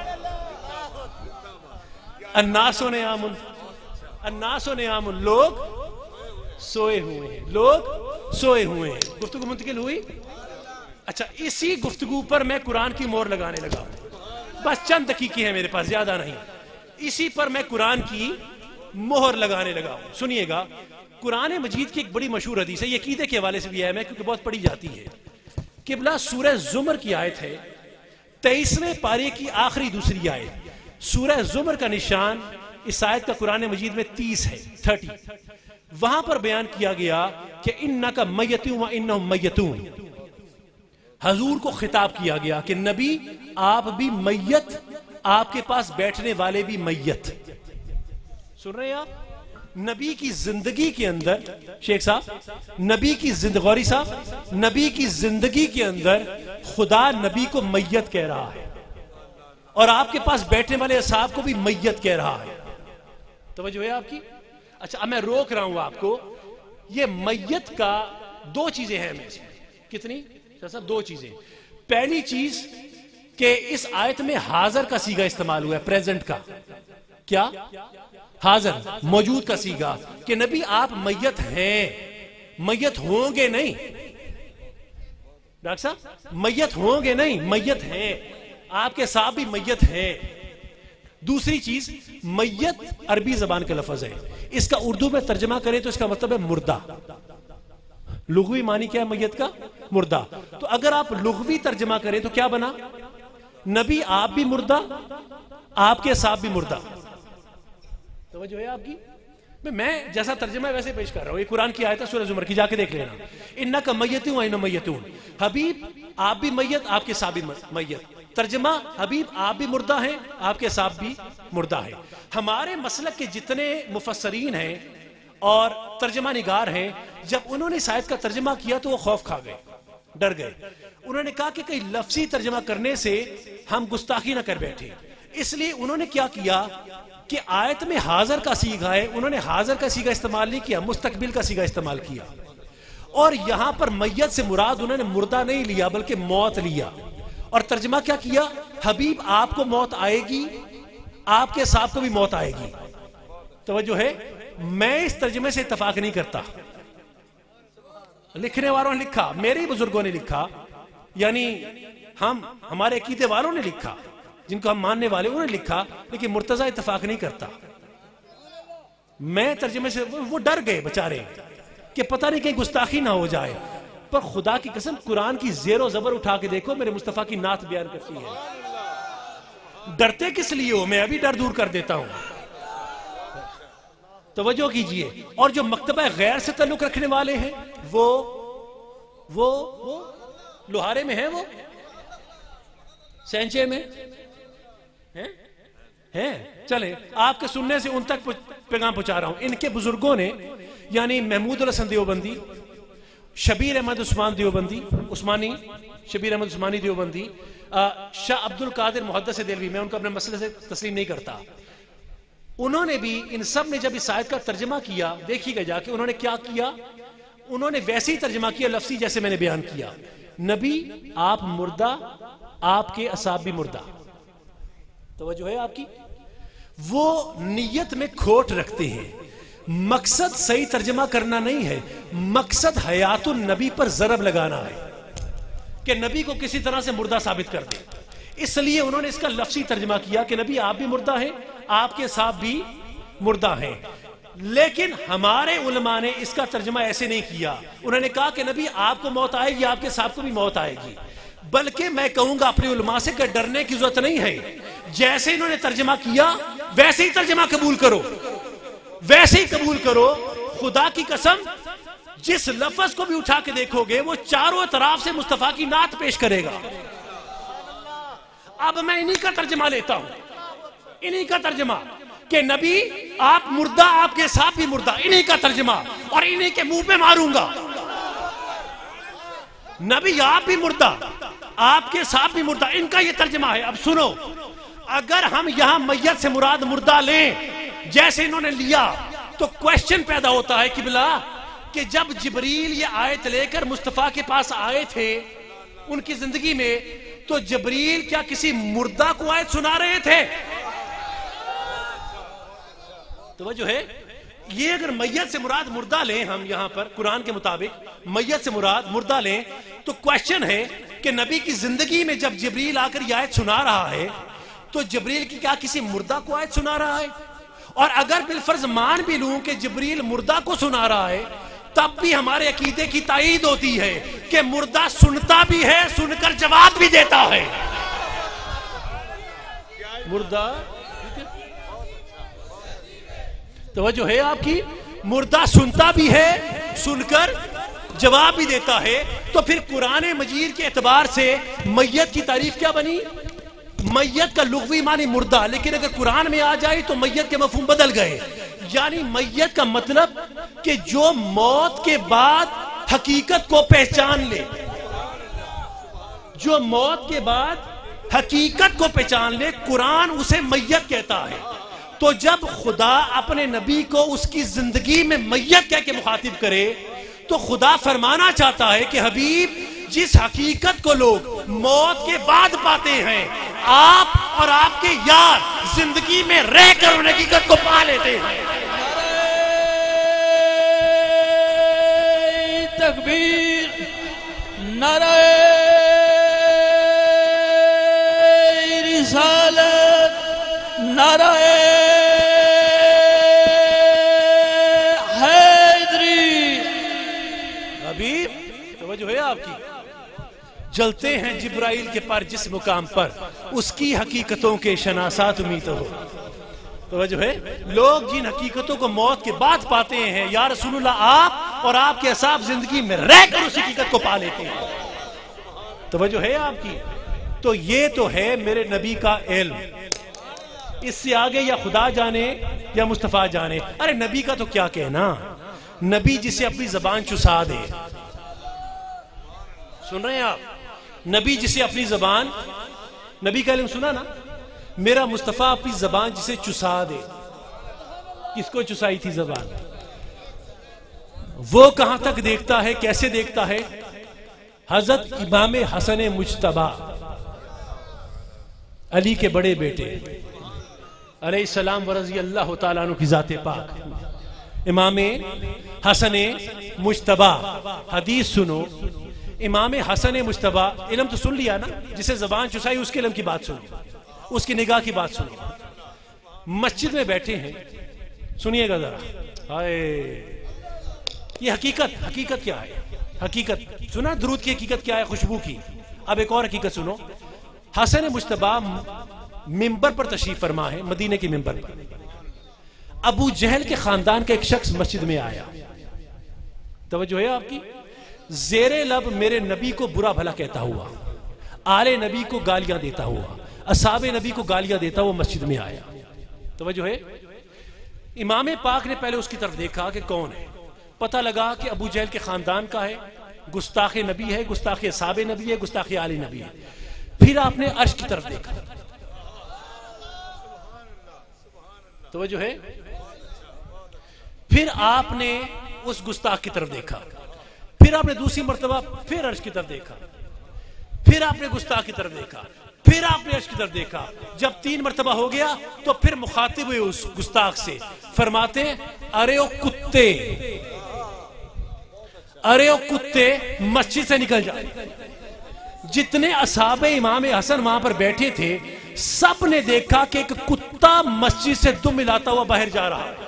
الناس نیام, الناس نیام, لوگ سوئے ہوئے ہیں, لوگ سوئے ہوئے ہیں. گفتگو منتقل ہوئی؟ اچھا, اسی گفتگو پر میں قرآن کی مہر لگانے لگا ہوں. بس چند دقیقے ہیں میرے پاس, زیادہ نہیں. اسی پر میں قرآن کی مہر لگانے لگا ہوں. سنیے گا, قرآن مجید کی ایک بڑی مشہور حدیث ہے, یہ عقیدے کے حوالے سے بھی ہے کیونکہ بہت پڑھی جاتی ہے. قبلہ سورہ زمر کی آیت ہے, 23ویں پارے کی آخری دوسری آیت. سورہ زمر کا نشان اس آیت کا قرآن مجید میں 30 ہے, 30. وہاں پر بیان کیا گیا کہ انکا میتون و انہم میتون. حضور کو خطاب کیا گیا کہ نبی آپ بھی میت, آپ کے پاس بیٹھنے والے بھی میت. سن رہے ہیں آپ؟ نبی کی زندگی کے اندر, شیخ صاحب, نبی کی غوری صاحب, نبی کی زندگی کے اندر خدا نبی کو میت کہہ رہا ہے اور آپ کے پاس بیٹھنے والے اصحاب کو بھی میت کہہ رہا ہے. توجہ ہے آپ کی؟ اچھا, اب میں روک رہا ہوں آپ کو. یہ میت کا دو چیزیں ہیں میں اس میں. کتنی؟ دو چیزیں. پہلی چیز کہ اس آیت میں حاضر کا صیغہ استعمال ہوا ہے, پریزنٹ کا. کیا؟ حاضر، موجود کا صیغہ، کہ نبی آپ میت ہیں، میت ہوں گے نہیں۔ ڈاکٹر صاحب میت ہوں گے نہیں، میت ہیں، آپ کے ساتھ بھی میت ہیں۔ دوسری چیز، میت عربی زبان کا لفظ ہے، اس کا اردو میں ترجمہ کریں تو اس کا مطلب ہے مردہ۔ لغوی معنی کیا ہے میت کا؟ مردہ۔ تو اگر آپ لغوی ترجمہ کریں تو کیا بنا؟ نبی آپ بھی مردہ، آپ کے ساتھ بھی مردہ۔ توجہ ہے آپ کی؟ میں جیسا ترجمہ ہے ویسے پیش کر رہا ہوں۔ یہ قرآن کی آیت ہے سورہ زمر کی، جا کے دیکھ لینا۔ انک میتون و انہم میتون، حبیب آپ بھی میت، آپ کے ساتھ بھی میت۔ ترجمہ، حبیب آپ بھی مردہ ہیں، آپ کے ساتھ بھی مردہ ہیں۔ ہمارے مسلک کے جتنے مفسرین ہیں اور ترجمہ نگار ہیں، جب انہوں نے اس آیت کا ترجمہ کیا تو وہ خوف کھا گئے، ڈر گئے۔ انہوں نے کہا کہ کئی لفظی ترجمہ کرنے سے ہم گستاخی نہ کر بیٹھے، اس لیے انہوں نے کیا کیا کہ آیت میں حاضر کا صیغہ ہے، انہوں نے حاضر کا صیغہ استعمال نہیں کیا، مستقبل کا صیغہ استعمال کیا۔ اور یہاں پر میت سے مراد انہوں نے مردہ نہیں لیا بلکہ موت لیا، اور ترجمہ کیا کیا؟ حبیب آپ کو موت آئے گی، آپ کے ساتھ کو بھی موت آئے گی۔ توجہ ہے، میں اس ترجمے سے اتفاق نہیں کرتا۔ لکھنے والوں نے لکھا، میرے بزرگوں نے لکھا، یعنی ہمارے عقیدے والوں نے لکھا، جن کو ہم ماننے والے انہوں نے لکھا، لیکن مرتضی اتفاق نہیں کرتا۔ میں ترجمے سے وہ ڈر گئے بیچارے کہ پتہ نہیں کہیں گستاخی نہ ہو جائے، پر خدا کی قسم قرآن کی زیر و زبر اٹھا کے دیکھو، میرے مصطفیٰ کی نعت بیان کرتی ہے۔ ڈرتے کس لیے ہو؟ میں ابھی ڈر دور کر دیتا ہوں۔ توجہ کیجئے۔ اور جو مکتبہ غیر سے تعلق رکھنے والے ہیں وہ لوہارے میں ہیں، وہ سینچے میں ہیں۔ چلے آپ کے سننے سے ان تک پیغام پہنچا رہا ہوں۔ ان کے بزرگوں نے، یعنی محمود الحسن دیوبندی، شبیر احمد عثمانی، شبیر احمد عثمانی دیوبندی، شاہ عبد القادر محدث دہلوی، میں ان کو اپنے مسئلے سے تسلیم نہیں کرتا، انہوں نے بھی، ان سب نے جب اس آیت کا ترجمہ کیا، دیکھیے گا جا کے انہوں نے کیا کیا، انہوں نے ویسے ہی ترجمہ کیا لفظی جیسے میں نے بیان کیا۔ نبی آپ مردہ، آپ کے اصحاب بھی مردہ۔ توجہ ہے آپ کی؟ وہ نیت میں کھوٹ رکھتے ہیں، مقصد صحیح ترجمہ کرنا نہیں ہے، مقصد حیات النبی پر ضرب لگانا ہے کہ نبی کو کسی طرح سے مردہ ثابت کر دے۔ اس لیے انہوں نے اس کا لفظی ترجمہ کیا کہ نبی آپ بھی مردہ ہیں، آپ کے ساتھ بھی مردہ ہیں۔ لیکن ہمارے علماء نے اس کا ترجمہ ایسے نہیں کیا، انہوں نے کہا کہ نبی آپ کو موت آئے گی، آپ کے ساتھ کو بھی موت آئے گی۔ بلکہ میں کہوں گا اپنے علماء سے کہ ڈرنے کی ضرورت نہیں ہے، جیسے انہوں نے ترجمہ کیا ویسے ہی ترجمہ قبول کرو، ویسے ہی قبول کرو۔ خدا کی قسم جس لفظ کو بھی اٹھا کے دیکھو گے وہ چاروں اطراف سے مصطفیٰ کی نعت پیش کرے گا۔ اب میں انہی کا ترجمہ لیتا ہوں، انہی کا ترجمہ کہ نبی آپ مردہ، آپ کے ساتھ بھی مردہ، انہی کا ترجمہ، اور انہی کے منہ پہ ماروں گا۔ نبی آپ بھی مردہ، آپ کے ساتھ بھی مردہ، ان کا یہ ترجمہ ہے۔ اب سنو، اگر ہم یہاں میت سے مراد مردہ لیں جیسے انہوں نے لیا تو کویسچن پیدا ہوتا ہے قبلہ کہ جب جبریل یہ آیت لے کر مصطفیٰ کے پاس آئے تھے ان کی زندگی میں، تو جبریل کیا کسی مردہ کو آیت سنا رہے تھے؟ توجہ ہے، یہ اگر میت سے مراد مردہ لیں ہم یہاں پر قرآن کے مطابق میت سے مراد مردہ لیں تو کویسچن ہے کہ نبی کی زندگی میں جب جبریل آ کر یہ آیت سنا رہا ہے تو جبریل کی کیا کسی مردہ کو آیت سنا رہا ہے؟ اور اگر بالفرض مان بھی لوں کہ جبریل مردہ کو سنا رہا ہے، تب بھی ہمارے عقیدے کی تائید ہوتی ہے کہ مردہ سنتا بھی ہے، سن کر جواب بھی دیتا ہے۔ مردہ توجہ ہے آپ کی، مردہ سنتا بھی ہے، سن کر جواب بھی دیتا ہے۔ تو پھر قرآن مجید کے اعتبار سے میت کی تعریف کیا بنی؟ میت کا لغوی معنی مردہ، لیکن اگر قرآن میں آ جائے تو میت کے مفہوم بدل گئے۔ یعنی میت کا مطلب کہ جو موت کے بعد حقیقت کو پہچان لے، جو موت کے بعد حقیقت کو پہچان لے، قرآن اسے میت کہتا ہے۔ تو جب خدا اپنے نبی کو اس کی زندگی میں میت کہہ کے مخاطب کرے تو خدا فرمانا چاہتا ہے کہ حبیب جس حقیقت کو لوگ موت کے بعد پاتے ہیں، آپ اور آپ کے یار زندگی میں رہ کر ان حقیقت کو پا لیتے ہیں۔ تکبیر، نعرہ رسالت، نعرہ حیدری۔ حبیب توجہ ہے آپ کی، جلتے ہیں جبرائیل کے پر جس مقام پر اس کی حقیقتوں کے شناسات امید ہو۔ توجہ ہے، لوگ جن حقیقتوں کو موت کے بعد پاتے ہیں، یا رسول اللہ آپ اور آپ کے اصحاب زندگی میں رہ کر اس حقیقت کو پا لیتے ہیں۔ توجہ ہے آپ کی، تو یہ تو ہے میرے نبی کا علم، اس سے آگے یا خدا جانے یا مصطفیٰ جانے۔ ارے نبی کا تو کیا کہنا، نبی جسے اپنی زبان چسا دے، سن رہے ہیں آپ، نبی جسے اپنی زبان، نبی کا علم سنا نا، میرا مصطفیٰ اپنی زبان جسے چسا دے۔ کس کو چسائی تھی زبان؟ وہ کہاں تک دیکھتا ہے، کیسے دیکھتا ہے؟ حضرت امام حسن مجتبی علی کے بڑے بیٹے علیہ السلام ورضی اللہ تعالیٰ عنہ کی ذات پاک، امام حسن مجتبی، حدیث سنو، امام حسن مجتبی، علم تو سن لیا نا، جسے زبان چسائی اس کے علم کی بات سنی، اس کی نگاہ کی بات سنی۔ مسجد میں بیٹھے ہیں، سنیے گا ذرا، ہائے یہ حقیقت کیا ہے؟ حقیقت سنا، درود کی حقیقت کیا ہے، خوشبو کی۔ اب ایک اور حقیقت سنو، حسن مجتبی ممبر پر تشریف فرما ہے، مدینے کے ممبر پر، ابو جہل کے خاندان کا ایک شخص مسجد میں آیا، توجہ ہے آپ کی، زیر لب میرے نبی کو برا بھلا کہتا ہوا، آل نبی کو گالیاں دیتا ہوا، اصحاب نبی کو گالیاں دیتا ہوا مسجد میں آیا۔ توجہ ہے، امام پاک نے پہلے اس کی طرف دیکھا کہ کون ہے، پتہ لگا کہ ابو جہل کے خاندان کا ہے، گستاخ نبی ہے، گستاخ اصحاب نبی ہے، گستاخ آل نبی ہے۔ پھر آپ نے عرش کی طرف دیکھا، توجہ ہے، پھر آپ نے اس گستاخ کی طرف دیکھا، پھر آپ نے دوسری مرتبہ پھر عرش کی طرف دیکھا، پھر آپ نے گستاخ کی طرف دیکھا، پھر آپ نے عرش کی طرف دیکھا۔ جب 3 مرتبہ ہو گیا تو پھر مخاطب ہوئے اس گستاخ سے، فرماتے ہیں ارے او کتے، ارے او کتے مسجد سے نکل جا۔ جتنے اصحاب امام حسن وہاں پر بیٹھے تھے سب نے دیکھا کہ ایک کتا مسجد سے دم ملاتا ہوا باہر جا رہا ہے،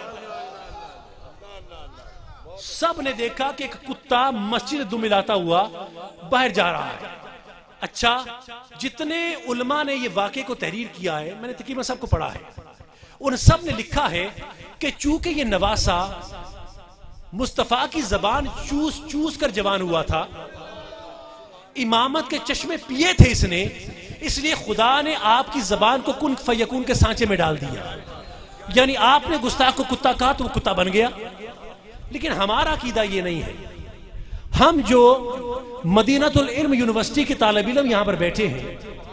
سب نے دیکھا کہ ایک کتا مسجد سے دم ملاتا ہوا باہر جا رہا ہے۔ اچھا، جتنے علماء نے یہ واقعے کو تحریر کیا ہے، میں نے تقریباً سب کو پڑھا ہے، ان سب نے لکھا ہے کہ چونکہ یہ نواسا مصطفیٰ کی زبان چوس چوس کر جوان ہوا تھا، امامت کے چشمے پیے تھے اس نے، اس لیے خدا نے آپ کی زبان کو کن فیکون کے سانچے میں ڈال دیا، یعنی آپ نے گستاخ کو کتا کہا تو وہ کتا بن گیا۔ لیکن ہمارا عقیدہ یہ نہیں ہے، ہم جو مدینۃ العلم یونیورسٹی کے طالب علم یہاں پر بیٹھے ہیں،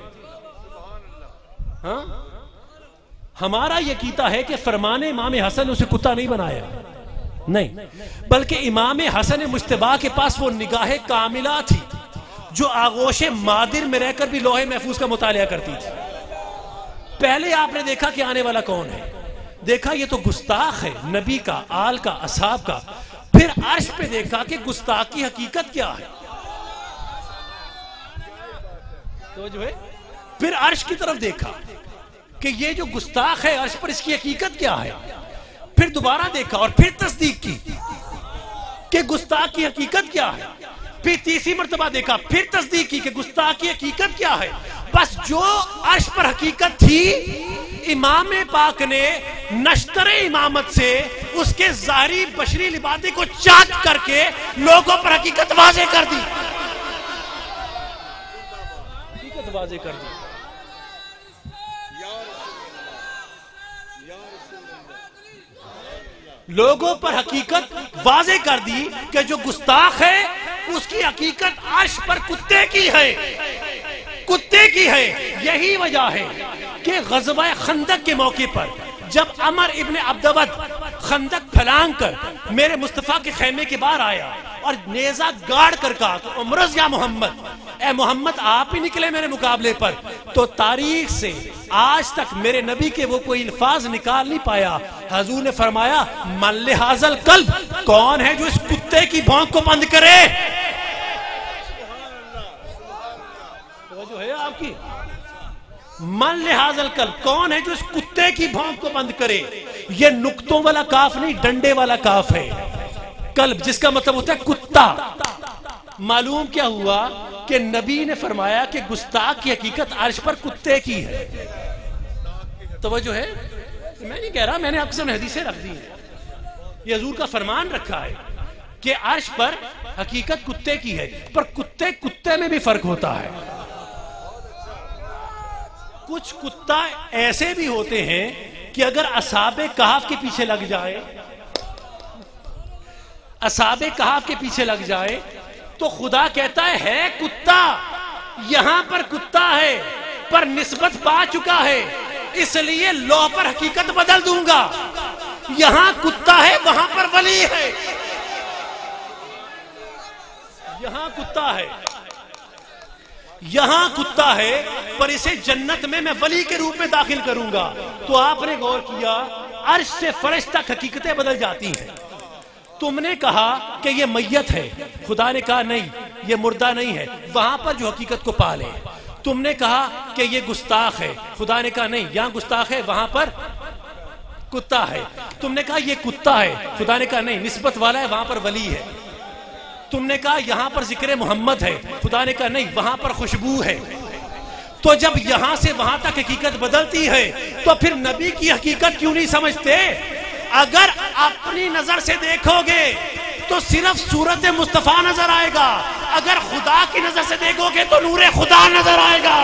ہمارا یہ عقیدہ ہے کہ فرمان امام حسن نے اسے کتا نہیں بنایا، نہیں، بلکہ امام حسن مجتبی کے پاس وہ نگاہ کاملہ تھی جو آغوش مادر میں رہ کر بھی لوح محفوظ کا مطالعہ کرتی تھی۔ پہلے آپ نے دیکھا کہ آنے والا کون ہے، دیکھا یہ تو گستاخ ہے، نبی کا، آل کا، اصحاب کا۔ پھر عرش پہ دیکھا کہ گستاخ کی حقیقت کیا ہے، تو جو ہے پھر عرش کی طرف دیکھا کہ یہ جو گستاخ ہے عرش پر اس کی حقیقت کیا ہے، پھر دوبارہ دیکھا اور پھر تصدیق کی کہ گستاخ کی حقیقت کیا ہے، پھر تیسری مرتبہ دیکھا، پھر تصدیق کی کہ گستاخ کی حقیقت کیا ہے۔ بس جو عرش پر حقیقت تھی، امام پاک نے نشتر امامت سے اس کے ظاہری بشری لبادے کو چاک کر کے لوگوں پر حقیقت واضح کر دی، حقیقت واضح کر دی۔ لوگوں پر حقیقت واضح کر دی کہ جو گستاخ ہے اس کی حقیقت عرش پر کتے کی ہے، کتے کی ہے۔ یہی وجہ ہے کہ غزوہ خندق کے موقع پر جب عمر ابن عبدود خندق پھلانگ کر میرے مصطفیٰ کے خیمے کے باہر آیا اور نیزہ گاڑ کر کہا کہ عمرز یا محمد، اے محمد آپ ہی نکلے میرے مقابلے پر. تو تاریخ سے آج تک میرے نبی کے وہ کوئی الفاظ نکال نہیں پایا. حضور نے فرمایا من لہذا القلب, کون ہے جو اس کتے کی بھونک کو بند کرے؟ جو ہے آپ کی من لہذا القلب, کون ہے جو اس کتے کی بھونک کو بند کرے؟ یہ نقطوں والا کاف نہیں, ڈنڈے والا کاف ہے. قلب جس کا مطلب ہوتا ہے کتا. معلوم کیا ہوا کہ نبی نے فرمایا کہ گستاخ کی حقیقت عرش پر کتے کی ہے. توجہ ہے, میں نہیں کہہ رہا, میں نے آپ کے سامنے حدیثیں رکھ دی ہیں. یہ حضور کا فرمان رکھا ہے کہ عرش پر حقیقت کتے کی ہے. پر کتے میں بھی فرق ہوتا ہے. کچھ کتا ایسے بھی ہوتے ہیں کہ اگر اصحاب کہف کے پیچھے لگ جائے, اصحاب کہف کے پیچھے لگ جائے تو خدا کہتا ہے کتا, یہاں پر کتا ہے پر نسبت پا چکا ہے, اس لیے لوح پر حقیقت بدل دوں گا. یہاں کتا ہے وہاں پر ولی ہے. یہاں کتا ہے, یہاں کتا ہے, پر اسے جنت میں ولی کے روپ میں داخل کروں گا. تو آپ نے غور کیا عرش سے فرش تک حقیقتیں بدل جاتی ہیں. تم نے کہا کہ یہ میت ہے, خدا نے کہا نہیں یہ مردہ نہیں ہے, وہاں پر جو حقیقت کو پالے. تم نے کہا کہ یہ گستاخ ہے, خدا نے کہا نہیں یہاں گستاخ ہے وہاں پر کتا ہے. تم نے کہا یہ کتا ہے, خدا نے کہا نہیں نسبت والا ہے وہاں پر ولی ہے. تم نے کہا یہاں پر ذکر محمد ہے, خدا نے کہا نہیں وہاں پر خوشبو ہے. تو جب یہاں سے وہاں تک حقیقت بدلتی ہے تو پھر نبی کی حقیقت کیوں نہیں سمجھتے؟ اگر اپنی نظر سے دیکھو گے تو صرف صورت مصطفیٰ نظر آئے گا, اگر خدا کی نظر سے دیکھو گے تو نور خدا نظر آئے گا.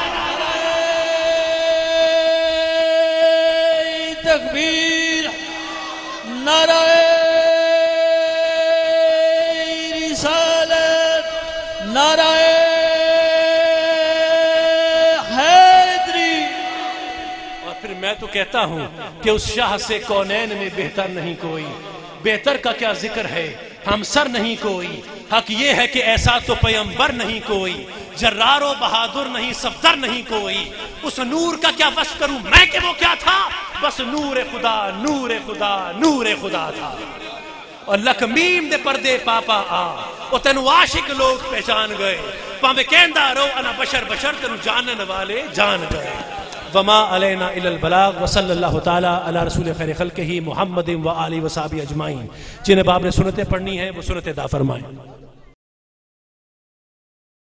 تکبیر, نعرہ رسالت, نعرہ حیدری. اور پھر میں تو کہتا ہوں کہ اس شاہ سے کونین میں بہتر نہیں کوئی, بہتر کا کیا ذکر ہے, ہم سر نہیں کوئی. حق یہ ہے کہ ایسا تو پیغمبر نہیں کوئی, جرار و بہادر نہیں صفدر نہیں کوئی. اس نور کا کیا وصف کروں میں کہ وہ کیا تھا, بس نور خدا نور خدا نور خدا تھا. اور لکمیم دے پردے پاپا آ او تینو عاشق لوگ پہچان گئے, پاوے کہندا رو انا بشر بشر تینو جانن والے جان گئے. وما علینا الا البلاغ وصلی اللہ تعالی علی رسول خیر خلقہ محمد و آلہ و صحبہ اجمعین. جنہیں آپ نے سنتیں پڑھنی ہیں وہ سنتیں ادا فرمائیں.